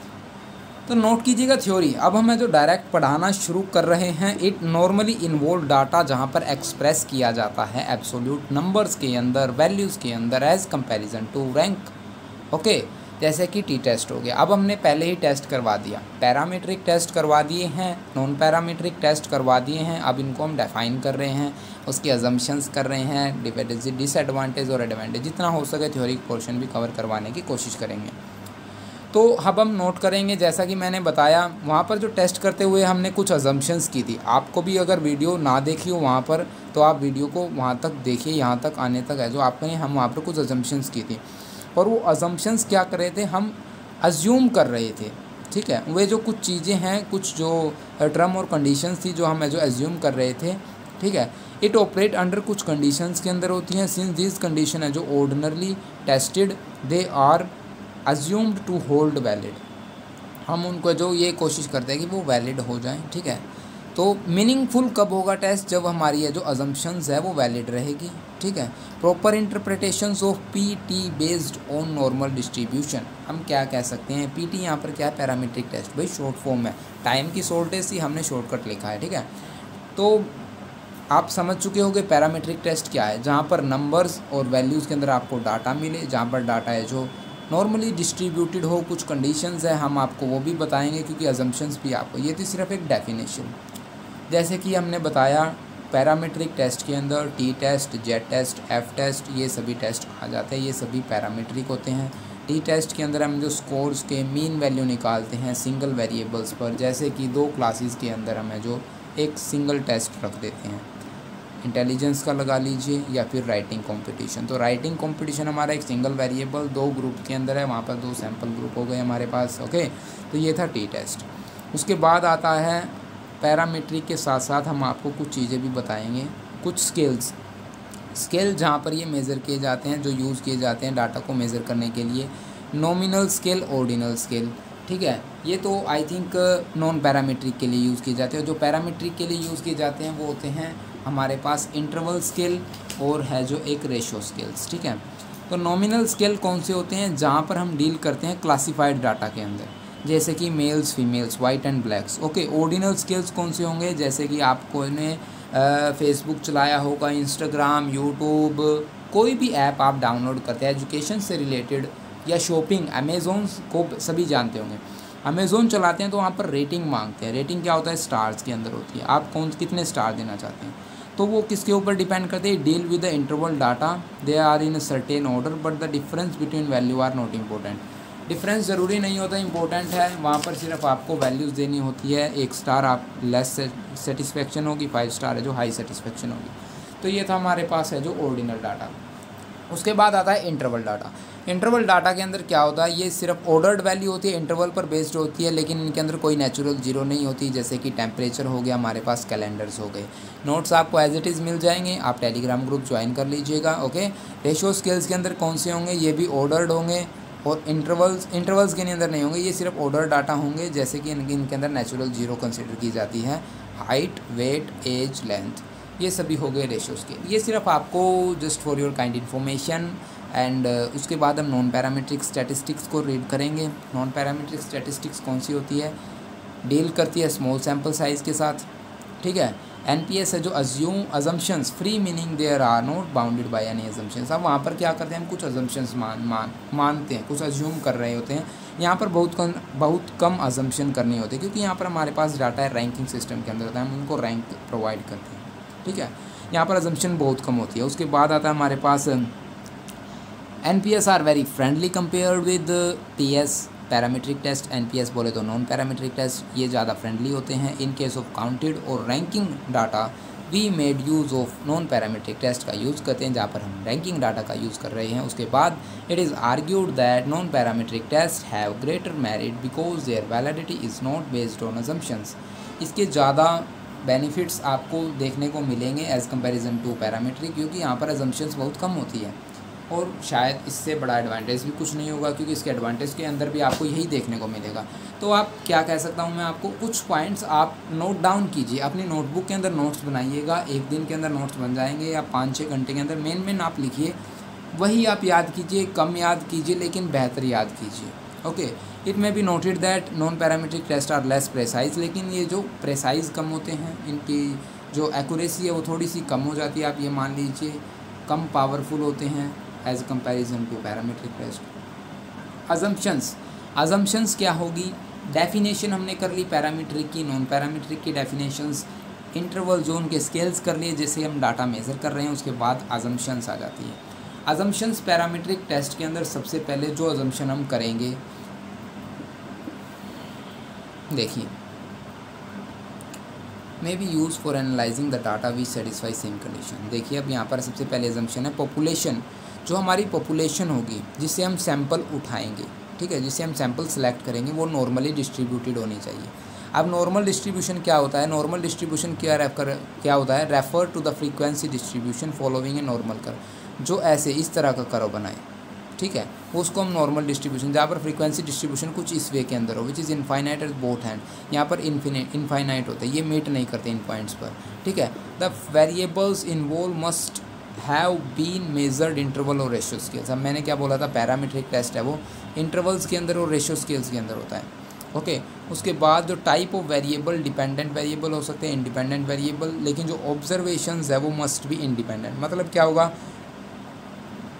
तो नोट कीजिएगा थ्योरी। अब हमें जो डायरेक्ट पढ़ाना शुरू कर रहे हैं, इट नॉर्मली इन्वॉल्व डाटा जहाँ पर एक्सप्रेस किया जाता है एब्सोल्यूट नंबर्स के अंदर, वैल्यूज़ के अंदर, as comparison to rank. Okay, जैसे कि टी टेस्ट हो गया। अब हमने पहले ही टेस्ट करवा दिया, पैरामीट्रिक टेस्ट करवा दिए हैं, नॉन पैरामीट्रिक टेस्ट करवा दिए हैं। अब इनको हम डिफाइन कर रहे हैं, उसकी अजम्पशंस कर रहे हैं, डिसएडवांटेज और एडवांटेज, जितना हो सके थ्योरिक पोर्शन भी कवर करवाने की कोशिश करेंगे। तो अब हम नोट करेंगे, जैसा कि मैंने बताया वहाँ पर जो टेस्ट करते हुए हमने कुछ अजम्पशंस की थी। आपको भी अगर वीडियो ना देखी हो वहाँ पर, तो आप वीडियो को वहाँ तक देखिए, यहाँ तक आने तक है जो आपने, हम वहाँ पर कुछ अजम्पशंस की थी। और वो अजम्पशंस क्या कर रहे थे, हम अज्यूम कर रहे थे, ठीक है। वे जो कुछ चीज़ें हैं, कुछ जो टर्म और कंडीशंस थी जो हम जो अज्यूम कर रहे थे, ठीक है। इट ऑपरेट अंडर कुछ कंडीशंस के अंदर होती हैं। सिंस दिस कंडीशन है जो ordinarily tested, they are assumed to hold valid. हम उनको जो ये कोशिश करते हैं कि वो वैलिड हो जाएं, ठीक है। तो मीनिंगफुल कब होगा टेस्ट, जब हमारी ये जो अजम्पशंस है वो वैलिड रहेगी, ठीक है। Proper interpretations of PT based on normal distribution. हम क्या कह सकते हैं, पीटी यहाँ पर क्या है, पैरामीट्रिक टेस्ट, भाई शॉर्ट फॉर्म है, टाइम की शॉर्टेज थी, हमने शॉर्टकट लिखा है, ठीक है। तो आप समझ चुके होंगे पैरामीट्रिक टेस्ट क्या है, जहाँ पर नंबर्स और वैल्यूज़ के अंदर आपको डाटा मिले, जहाँ पर डाटा है जो नॉर्मली डिस्ट्रीब्यूटेड हो, कुछ कंडीशंस है हम आपको वो भी बताएंगे, क्योंकि अजम्पशंस भी आपको, ये तो सिर्फ एक डेफिनेशन। जैसे कि हमने बताया पैरामीट्रिक टेस्ट के अंदर T test, Z test, F test, ये सभी टेस्ट आ जाते हैं, ये सभी पैरामीट्रिक होते हैं। टी टेस्ट के अंदर हम जो स्कोर्स के मीन वैल्यू निकालते हैं सिंगल वेरिएबल्स पर, जैसे कि 2 क्लासेस के अंदर हमें जो एक सिंगल टेस्ट रख देते हैं, इंटेलिजेंस का लगा लीजिए या फिर राइटिंग कंपटीशन। तो राइटिंग कंपटीशन हमारा एक सिंगल वेरिएबल 2 ग्रुप के अंदर है, वहाँ पर 2 सैम्पल ग्रुप हो गए हमारे पास। ओके, तो ये था टी टेस्ट। उसके बाद आता है पैरामीट्रिक के साथ साथ हम आपको कुछ चीज़ें भी बताएंगे, कुछ स्केल जहाँ पर ये मेज़र किए जाते हैं, जो यूज़ किए जाते हैं डाटा को मेज़र करने के लिए, नॉमिनल स्केल, ऑर्डिनल स्केल। ठीक है, ये तो आई थिंक नॉन पैरामीट्रिक के लिए यूज़ किए जाते हैं। जो पैरामीट्रिक के लिए यूज़ किए जाते हैं वो होते हैं हमारे पास इंटरवल स्केल और है जो एक रेशो स्केल्स। ठीक है, तो नॉमिनल स्केल कौन से होते हैं, जहाँ पर हम डील करते हैं क्लासिफाइड डाटा के अंदर, जैसे कि males, females, white and blacks. Okay, ordinal scales कौन से होंगे, जैसे कि आपको ने फेसबुक चलाया होगा, इंस्टाग्राम, यूट्यूब, कोई भी ऐप आप डाउनलोड करते हैं एजुकेशन से रिलेटेड या शॉपिंग, अमेज़ोन को सभी जानते होंगे। अमेज़ोन चलाते हैं तो वहाँ पर रेटिंग मांगते हैं। रेटिंग क्या होता है, स्टार्स के अंदर होती है, आप कितने स्टार देना चाहते हैं। तो वो किसके ऊपर डिपेंड करते हैं, deal with the interval data, they are in a certain order but the difference between value are not important. Difference ज़रूरी नहीं होता इम्पोर्टेंट है, वहाँ पर सिर्फ आपको वैल्यूज़ देनी होती है। 1 स्टार आप लेस सेटिस्फेक्शन होगी, 5 स्टार है जो हाई सेटिस्फेक्शन होगी। तो ये था हमारे पास है जो ऑर्डिनल डाटा। उसके बाद आता है इंटरवल डाटा। इंटरवल डाटा के अंदर क्या होता है, ये सिर्फ ऑर्डर्ड वैल्यू होती है, इंटरवल पर बेस्ड होती है, लेकिन इनके अंदर कोई नेचुरल जीरो नहीं होती। जैसे कि टेम्परेचर हो गया, हमारे पास कैलेंडर्स हो गए। नोट्स आपको एज इट इज़ मिल जाएंगे, आप टेलीग्राम ग्रुप ज्वाइन कर लीजिएगा। ओके, रेशियो स्केल्स के अंदर कौन से होंगे, ये भी ऑर्डर्ड होंगे, और इंटरवल्स के अंदर नहीं होंगे, ये सिर्फ ऑर्डर डाटा होंगे। जैसे कि इनके अंदर नेचुरल जीरो कंसिडर की जाती है। हाइट, वेट, एज, लेंथ, ये सभी हो गए रेशियो स्केल। ये सिर्फ आपको just for your kind information. And उसके बाद हम नॉन पैरामीट्रिक स्टैटिस्टिक्स को रीड करेंगे। नॉन पैरामीट्रिक स्टैटिस्टिक्स कौन सी होती है, डील करती है स्मॉल सैम्पल साइज़ के साथ। ठीक है, एनपीएस है जो assumptions free, meaning there are not bounded by any assumptions. अब वहाँ पर क्या करते हैं, हम कुछ अजम्पशंस मानते हैं, कुछ अज्यूम कर रहे होते हैं। यहाँ पर बहुत कम अजम्पशन करनी होती है, क्योंकि यहाँ पर हमारे पास डाटा है रैंकिंग सिस्टम के अंदर होता है, हम उनको रैंक प्रोवाइड करते हैं। ठीक है, यहाँ पर अजम्पशन बहुत कम होती है। उसके बाद आता है हमारे पास NPS are very friendly compared with PS, parametric test. NPS बोले तो नॉन पैरामीट्रिक टेस्ट, ये ज़्यादा फ्रेंडली होते हैं। इन केस ऑफ काउंटेड और ranking data we made use of non parametric test का यूज़ करते हैं, जहाँ पर हम रैंकिंग डाटा का यूज़ कर रहे हैं। उसके बाद it is argued that non parametric test have greater merit because their validity is not based on assumptions. इसके ज़्यादा बेनिफिट्स आपको देखने को मिलेंगे एज़ कंपेरिजन टू पैरामीट्रिक, क्योंकि यहाँ पर अजम्पशंस बहुत कम होती है। और शायद इससे बड़ा एडवांटेज भी कुछ नहीं होगा, क्योंकि इसके एडवांटेज के अंदर भी आपको यही देखने को मिलेगा। तो आप क्या कह सकता हूँ मैं आपको, कुछ पॉइंट्स आप नोट डाउन कीजिए, अपनी नोटबुक के अंदर नोट्स बनाइएगा। एक दिन के अंदर नोट्स बन जाएंगे या 5-6 घंटे के अंदर मेन आप लिखिए, वही आप याद कीजिए, कम याद कीजिए लेकिन बेहतर याद कीजिए। Okay, it may be noted that non parametric test are less precise, लेकिन ये जो प्रेसाइज कम होते हैं, इनकी जो एक्यूरेसी है वो थोड़ी सी कम हो जाती है, आप ये मान लीजिए, कम पावरफुल होते हैं as comparison to parametric test. Assumptions क्या होगी, डेफिनेशन हमने कर ली पैरामीट्रिक की, नॉन पैरामीट्रिक की डेफिनेशंस, इंटरवल जोन के स्केल्स कर लिए जैसे हम डाटा मेज़र कर रहे हैं। उसके बाद अजम्पशंस आ जाती है। अजम्पशंस पैरामीट्रिक टेस्ट के अंदर सबसे पहले जो अजम्पशन हम करेंगे, देखिए, may be use for analysing the data we satisfy same condition. देखिए, अब यहाँ पर सबसे पहले अजम्पशन है पॉपुलेशन, जो हमारी पॉपुलेशन होगी जिससे हम सैंपल उठाएंगे, ठीक है, जिससे हम सैंपल सेलेक्ट करेंगे, वो नॉर्मली डिस्ट्रीब्यूटेड होनी चाहिए। अब नॉर्मल डिस्ट्रीब्यूशन क्या होता है, नॉर्मल डिस्ट्रीब्यूशन क्या होता है, refer to the frequency distribution following a normal curve, जो ऐसे इस तरह का कर्व बनाए, ठीक है, उसको हम नॉर्मल डिस्ट्रीब्यूशन, जहाँ पर फ्रीक्वेंसी डिस्ट्रीब्यूशन कुछ इस वे के अंदर हो, which is infinite at both hand. यहाँ पर इनफाइनाइट होता है, ये मीट नहीं करते इन पॉइंट्स पर, ठीक है। The variables involve must have been measured interval और रेशियो स्केल्स। अब मैंने क्या बोला था, पैरामीट्रिक टेस्ट है वो इंटरवल्स के अंदर और रेशियो स्केल्स के अंदर होता है। ओके, उसके बाद जो type of variable, dependent variable हो सकते हैं, इंडिपेंडेंट वेरिएबल, लेकिन जो ऑब्जर्वेशंस है वो मस्ट बी इंडिपेंडेंट। मतलब क्या होगा,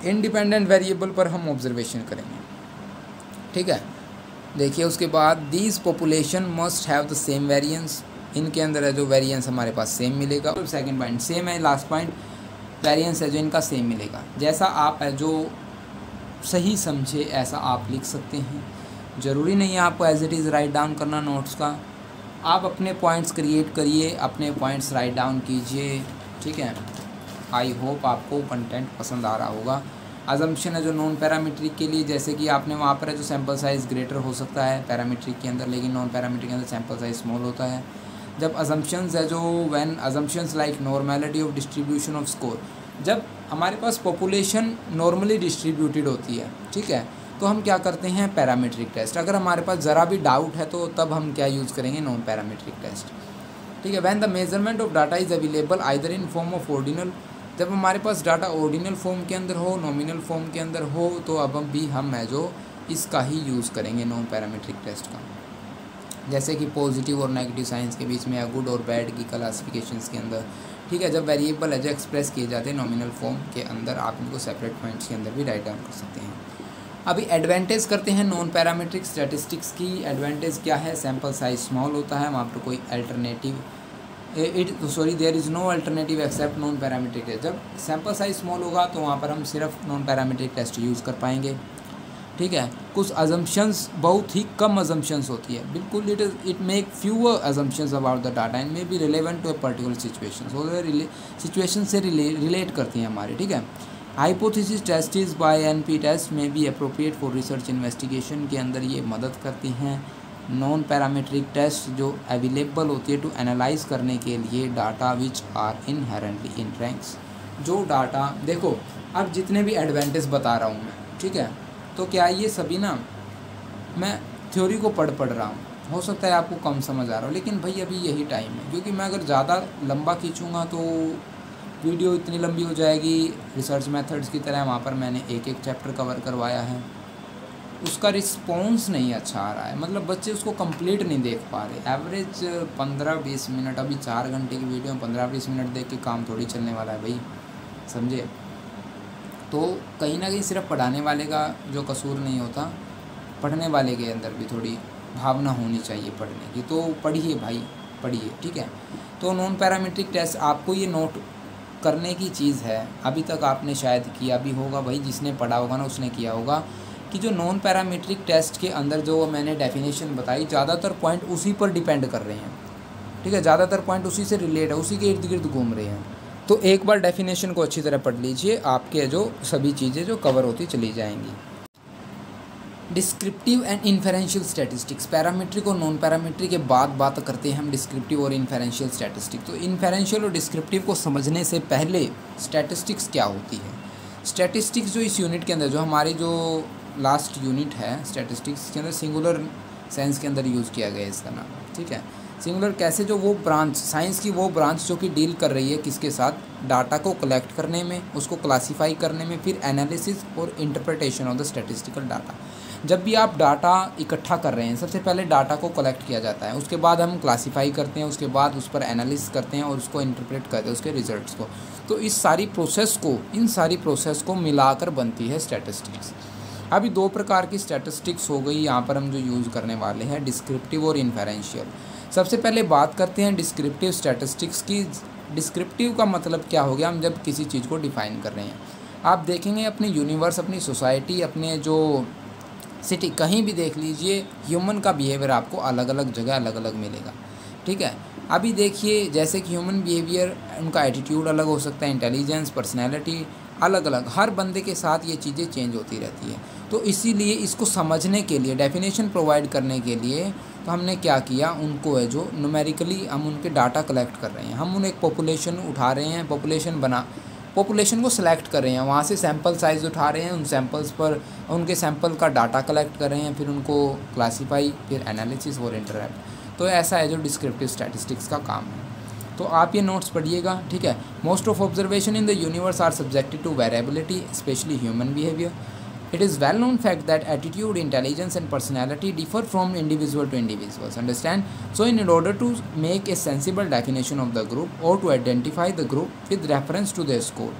इंडिपेंडेंट वेरिएबल पर हम ऑब्जर्वेशन करेंगे, ठीक है। देखिए उसके बाद these population must have the same variance, इनके अंदर है जो वेरिएंस हमारे पास सेम मिलेगा। और सेकंड पॉइंट सेम है, लास्ट पॉइंट वेरिएंस है जो इनका सेम मिलेगा। जैसा आप है जो सही समझे ऐसा आप लिख सकते हैं, ज़रूरी नहीं है आपको as it is write down करना नोट्स का। आप अपने पॉइंट्स क्रिएट करिए, अपने पॉइंट्स राइट डाउन कीजिए, ठीक है। आई होप आपको कंटेंट पसंद आ रहा होगा। अजम्पशन है जो नॉन पैरामीट्रिक के लिए, जैसे कि आपने वहाँ पर है जो सैम्पल साइज़ ग्रेटर हो सकता है पैरामीट्रिक के अंदर, लेकिन नॉन पैरामीट्रिक के अंदर सैम्पल साइज स्मॉल होता है। जब अजम्पशंस है जो when assumptions like normality of distribution of score, जब हमारे पास पॉपुलेशन नॉर्मली डिस्ट्रीब्यूटेड होती है, ठीक है, तो हम क्या करते हैं पैरामीट्रिक टेस्ट। अगर हमारे पास ज़रा भी डाउट है तो तब हम क्या यूज़ करेंगे नॉन पैरामीट्रिक टेस्ट, ठीक है। When the measurement of data is available either in form of ordinal, जब हमारे पास डाटा ऑर्डिनल फॉर्म के अंदर हो, नॉमिनल फॉर्म के अंदर हो, तो अब हम है जो इसका ही यूज़ करेंगे नॉन पैरामीट्रिक टेस्ट का। जैसे कि पॉजिटिव और नेगेटिव साइंस के बीच में या गुड और बैड की क्लासिफिकेशंस के अंदर, ठीक है। जब वेरिएबल है जो एक्सप्रेस किए जाते हैं नॉमिनल फॉर्म के अंदर, आप इनको सेपरेट पॉइंट्स के अंदर भी राइट डाउन कर सकते हैं। अभी एडवांटेज करते हैं नॉन पैरामीट्रिक स्टैटिस्टिक्स की। एडवांटेज क्या है, सैम्पल साइज स्मॉल होता है, वहाँ पर कोई alternative there is no alternative except non parametric test. जब सैम्पल साइज स्मॉल होगा तो वहाँ पर हम सिर्फ नॉन पैरामीट्रिक टेस्ट यूज़ कर पाएंगे, ठीक है। कुछ अजम्पशंस, बहुत ही कम अजम्पशंस होती है, बिल्कुल it make fewer assumptions about the data and may be relevant to a particular situation, वो सिचुएशन से रिलेट करती हैं हमारे, ठीक है। Hypothesis test is by NP test may be appropriate for research investigation के अंदर ये मदद करती हैं। नॉन पैरामीट्रिक टेस्ट जो अवेलेबल होती है टू एनालाइज करने के लिए data which are inherently in ranks, जो डाटा देखो अब जितने भी एडवांटेज बता रहा हूँ मैं, ठीक है, तो क्या ये सभी ना मैं थ्योरी को पढ़ रहा हूँ, हो सकता है आपको कम समझ आ रहा हो, लेकिन भाई अभी यही टाइम है, क्योंकि मैं अगर ज़्यादा लंबा खींचूँगा तो वीडियो इतनी लंबी हो जाएगी। रिसर्च मेथड्स की तरह वहाँ पर मैंने एक चैप्टर कवर करवाया है, उसका रिस्पॉन्स नहीं अच्छा आ रहा है, मतलब बच्चे उसको कंप्लीट नहीं देख पा रहे। एवरेज 15-20 मिनट, अभी 4 घंटे की वीडियो 15-20 मिनट देख के काम थोड़ी चलने वाला है भाई, समझे। तो कहीं ना कहीं सिर्फ पढ़ाने वाले का जो कसूर नहीं होता, पढ़ने वाले के अंदर भी थोड़ी भावना होनी चाहिए पढ़ने की। तो पढ़िए भाई, पढ़िए, ठीक है। तो नॉन पैरामीट्रिक टेस्ट आपको ये नोट करने की चीज़ है, अभी तक आपने शायद किया भी होगा भाई, जिसने पढ़ा होगा ना उसने किया होगा, कि जो नॉन पैरामीट्रिक टेस्ट के अंदर जो मैंने डेफिनेशन बताई, ज़्यादातर पॉइंट उसी पर डिपेंड कर रहे हैं, ठीक है, ज़्यादातर पॉइंट उसी से रिलेट है, उसी के इर्द गिर्द घूम रहे हैं। तो एक बार डेफिनेशन को अच्छी तरह पढ़ लीजिए, आपके जो सभी चीज़ें जो कवर होती चली जाएंगी। Descriptive and inferential statistics, parametric और नॉन पैरामीट्रिक के बाद बात करते हैं हम डिस्क्रिप्टिव और इन्फेरेंशियल स्टैटिस्टिक्स। तो इन्फेरेंशियल और डिस्क्रिप्टिव को समझने से पहले स्टैटिस्टिक्स क्या होती है। स्टैटिस्टिक्स जो इस यूनिट के अंदर, जो हमारी जो लास्ट यूनिट है स्टैटिस्टिक्स के अंदर, सिंगुलर सेंस के अंदर यूज़ किया गया है इसका नाम, ठीक है। सिंगुलर कैसे, जो वो ब्रांच, साइंस की वो ब्रांच जो कि डील कर रही है किसके साथ, डाटा को कलेक्ट करने में, उसको क्लासीफाई करने में, फिर एनालिसिस और interpretation of the statistical data. जब भी आप डाटा इकट्ठा कर रहे हैं, सबसे पहले डाटा को कलेक्ट किया जाता है, उसके बाद हम क्लासीफाई करते हैं, उसके बाद उस पर एनालिसिस करते हैं और उसको इंटरप्रेट करते हैं उसके रिजल्ट्स को। तो इन सारी प्रोसेस को मिलाकर बनती है स्टैटिस्टिक्स। अभी 2 प्रकार की स्टैटिस्टिक्स हो गई यहाँ पर हम जो यूज़ करने वाले हैं, डिस्क्रिप्टिव और इन्फेरेंशियल। सबसे पहले बात करते हैं डिस्क्रिप्टिव स्टैटिस्टिक्स की। डिस्क्रिप्टिव का मतलब क्या हो गया, हम जब किसी चीज़ को डिफ़ाइन कर रहे हैं, आप देखेंगे अपने यूनिवर्स, अपनी सोसाइटी, अपने जो सिटी, कहीं भी देख लीजिए, ह्यूमन का बिहेवियर आपको अलग अलग जगह अलग अलग मिलेगा, ठीक है। अभी देखिए जैसे कि ह्यूमन बिहेवियर, उनका एटीट्यूड अलग हो सकता है, इंटेलिजेंस, पर्सनैलिटी अलग अलग, हर बंदे के साथ ये चीज़ें चेंज होती रहती है। तो इसीलिए इसको समझने के लिए, डेफिनेशन प्रोवाइड करने के लिए, तो हमने क्या किया, उनको है जो न्यूमेरिकली हम उनके डाटा कलेक्ट कर रहे हैं। हम उन्हें एक पॉपुलेशन उठा रहे हैं, पॉपुलेशन को सिलेक्ट कर रहे हैं, वहाँ से सैम्पल साइज़ उठा रहे हैं, उन सैम्पल्स पर उनके सैम्पल का डाटा कलेक्ट कर रहे हैं, फिर उनको क्लासीफाई, फिर एनालिसिस और इंटरप्रेट। तो ऐसा है जो डिस्क्रिप्टिव स्टैटिस्टिक्स का काम है। तो आप ये नोट्स पढ़िएगा, ठीक है। Most of observation in the universe are subjected to variability, specially human behaviour. It is well known fact that attitude, intelligence and personality differ from individual to individuals. Understand? So in order to make a sensible definition of the group or to identify the group with reference to their score,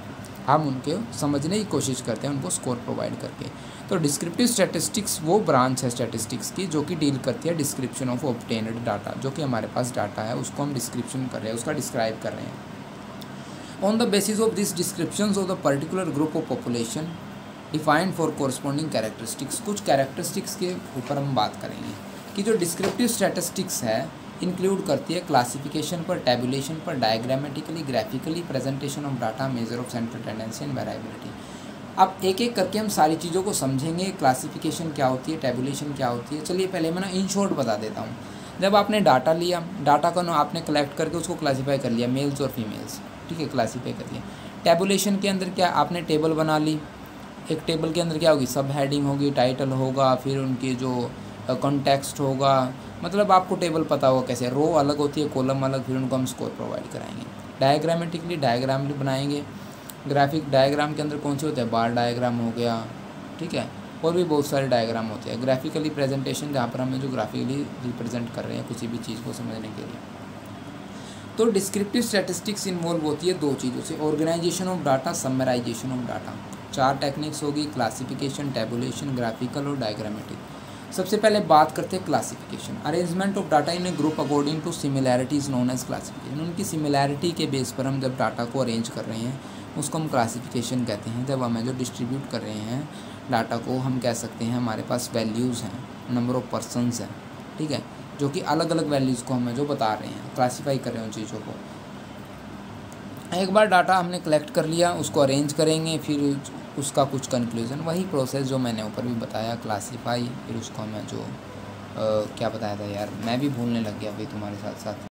हम उनके समझने की कोशिश करते हैं, उनको score provide करके। तो डिस्क्रिप्टिव स्टैटिस्टिक्स वो ब्रांच है स्टैटिस्टिक्स की जो कि डील करती है डिस्क्रिप्शन ऑफ ऑब्टेन्ड डाटा, जो कि हमारे पास डाटा है उसको हम डिस्क्रिप्शन कर रहे हैं, उसका डिस्क्राइब कर रहे हैं। On the basis of this descriptions of the particular group of population defined for corresponding characteristics, कुछ कैरेक्टरिस्टिक्स के ऊपर हम बात करेंगे कि जो डिस्क्रिप्टिव स्टैटिस्टिक्स है इंक्लूड करती है क्लासिफिकेशन पर, टैबुलेशन पर, diagrammatically, graphically presentation of data, measure of central tendency and variability. अब एक एक करके हम सारी चीज़ों को समझेंगे, क्लासिफिकेशन क्या होती है, टैबुलेशन क्या होती है। चलिए पहले मैं ना इन शॉर्ट बता देता हूँ। जब आपने डाटा लिया, डाटा को ना आपने कलेक्ट करके उसको क्लासीफाई कर लिया, मेल्स और फीमेल्स, ठीक है, क्लासीफाई कर लिया। टैबुलेशन के अंदर क्या, आपने टेबल बना ली, एक टेबल के अंदर क्या होगी, सब हेडिंग होगी, टाइटल होगा, फिर उनके जो कॉन्टेक्स्ट होगा, मतलब आपको टेबल पता होगा कैसे, रो अलग होती है, कॉलम अलग, फिर उनको हम स्कोर प्रोवाइड कराएंगे। डायग्रामेटिकली डायग्राम भी बनाएंगे। ग्राफिक डायग्राम के अंदर कौन से होते हैं, बार डायग्राम हो गया, ठीक है, और भी बहुत सारे डायग्राम होते हैं। ग्राफिकली प्रेजेंटेशन, जहाँ पर हमें जो ग्राफिकली रिप्रेजेंट कर रहे हैं किसी भी चीज़ को समझने के लिए। तो डिस्क्रिप्टिव स्टैटिस्टिक्स इन्वॉल्व होती है दो चीज़ों से, organisation of data, summarisation of data. 4 techniques होगी, क्लासिफिकेशन, टैबुलेशन, ग्राफिकल और डायग्रामेटिक। सबसे पहले बात करते हैं classification. Arrangement of data in a group according to similarities known as classification. उनकी सिमिलैरिटी के बेस पर हम जब डाटा को अरेंज कर रहे हैं उसको हम क्लासिफिकेशन कहते हैं। जब हमें जो डिस्ट्रीब्यूट कर रहे हैं डाटा को, हम कह सकते हैं हमारे पास वैल्यूज़ हैं, नंबर ऑफ़ पर्सनस हैं, ठीक है, जो कि अलग अलग वैल्यूज़ को हमें जो बता रहे हैं, क्लासीफाई कर रहे हैं उन चीज़ों को। एक बार डाटा हमने कलेक्ट कर लिया, उसको अरेंज करेंगे, फिर उसका कुछ कंक्लूजन, वही प्रोसेस जो मैंने ऊपर भी बताया, क्लासीफाई, फिर उसको हमें जो क्या बताया था यार, मैं भी भूलने लग गया अभी तुम्हारे साथ साथ।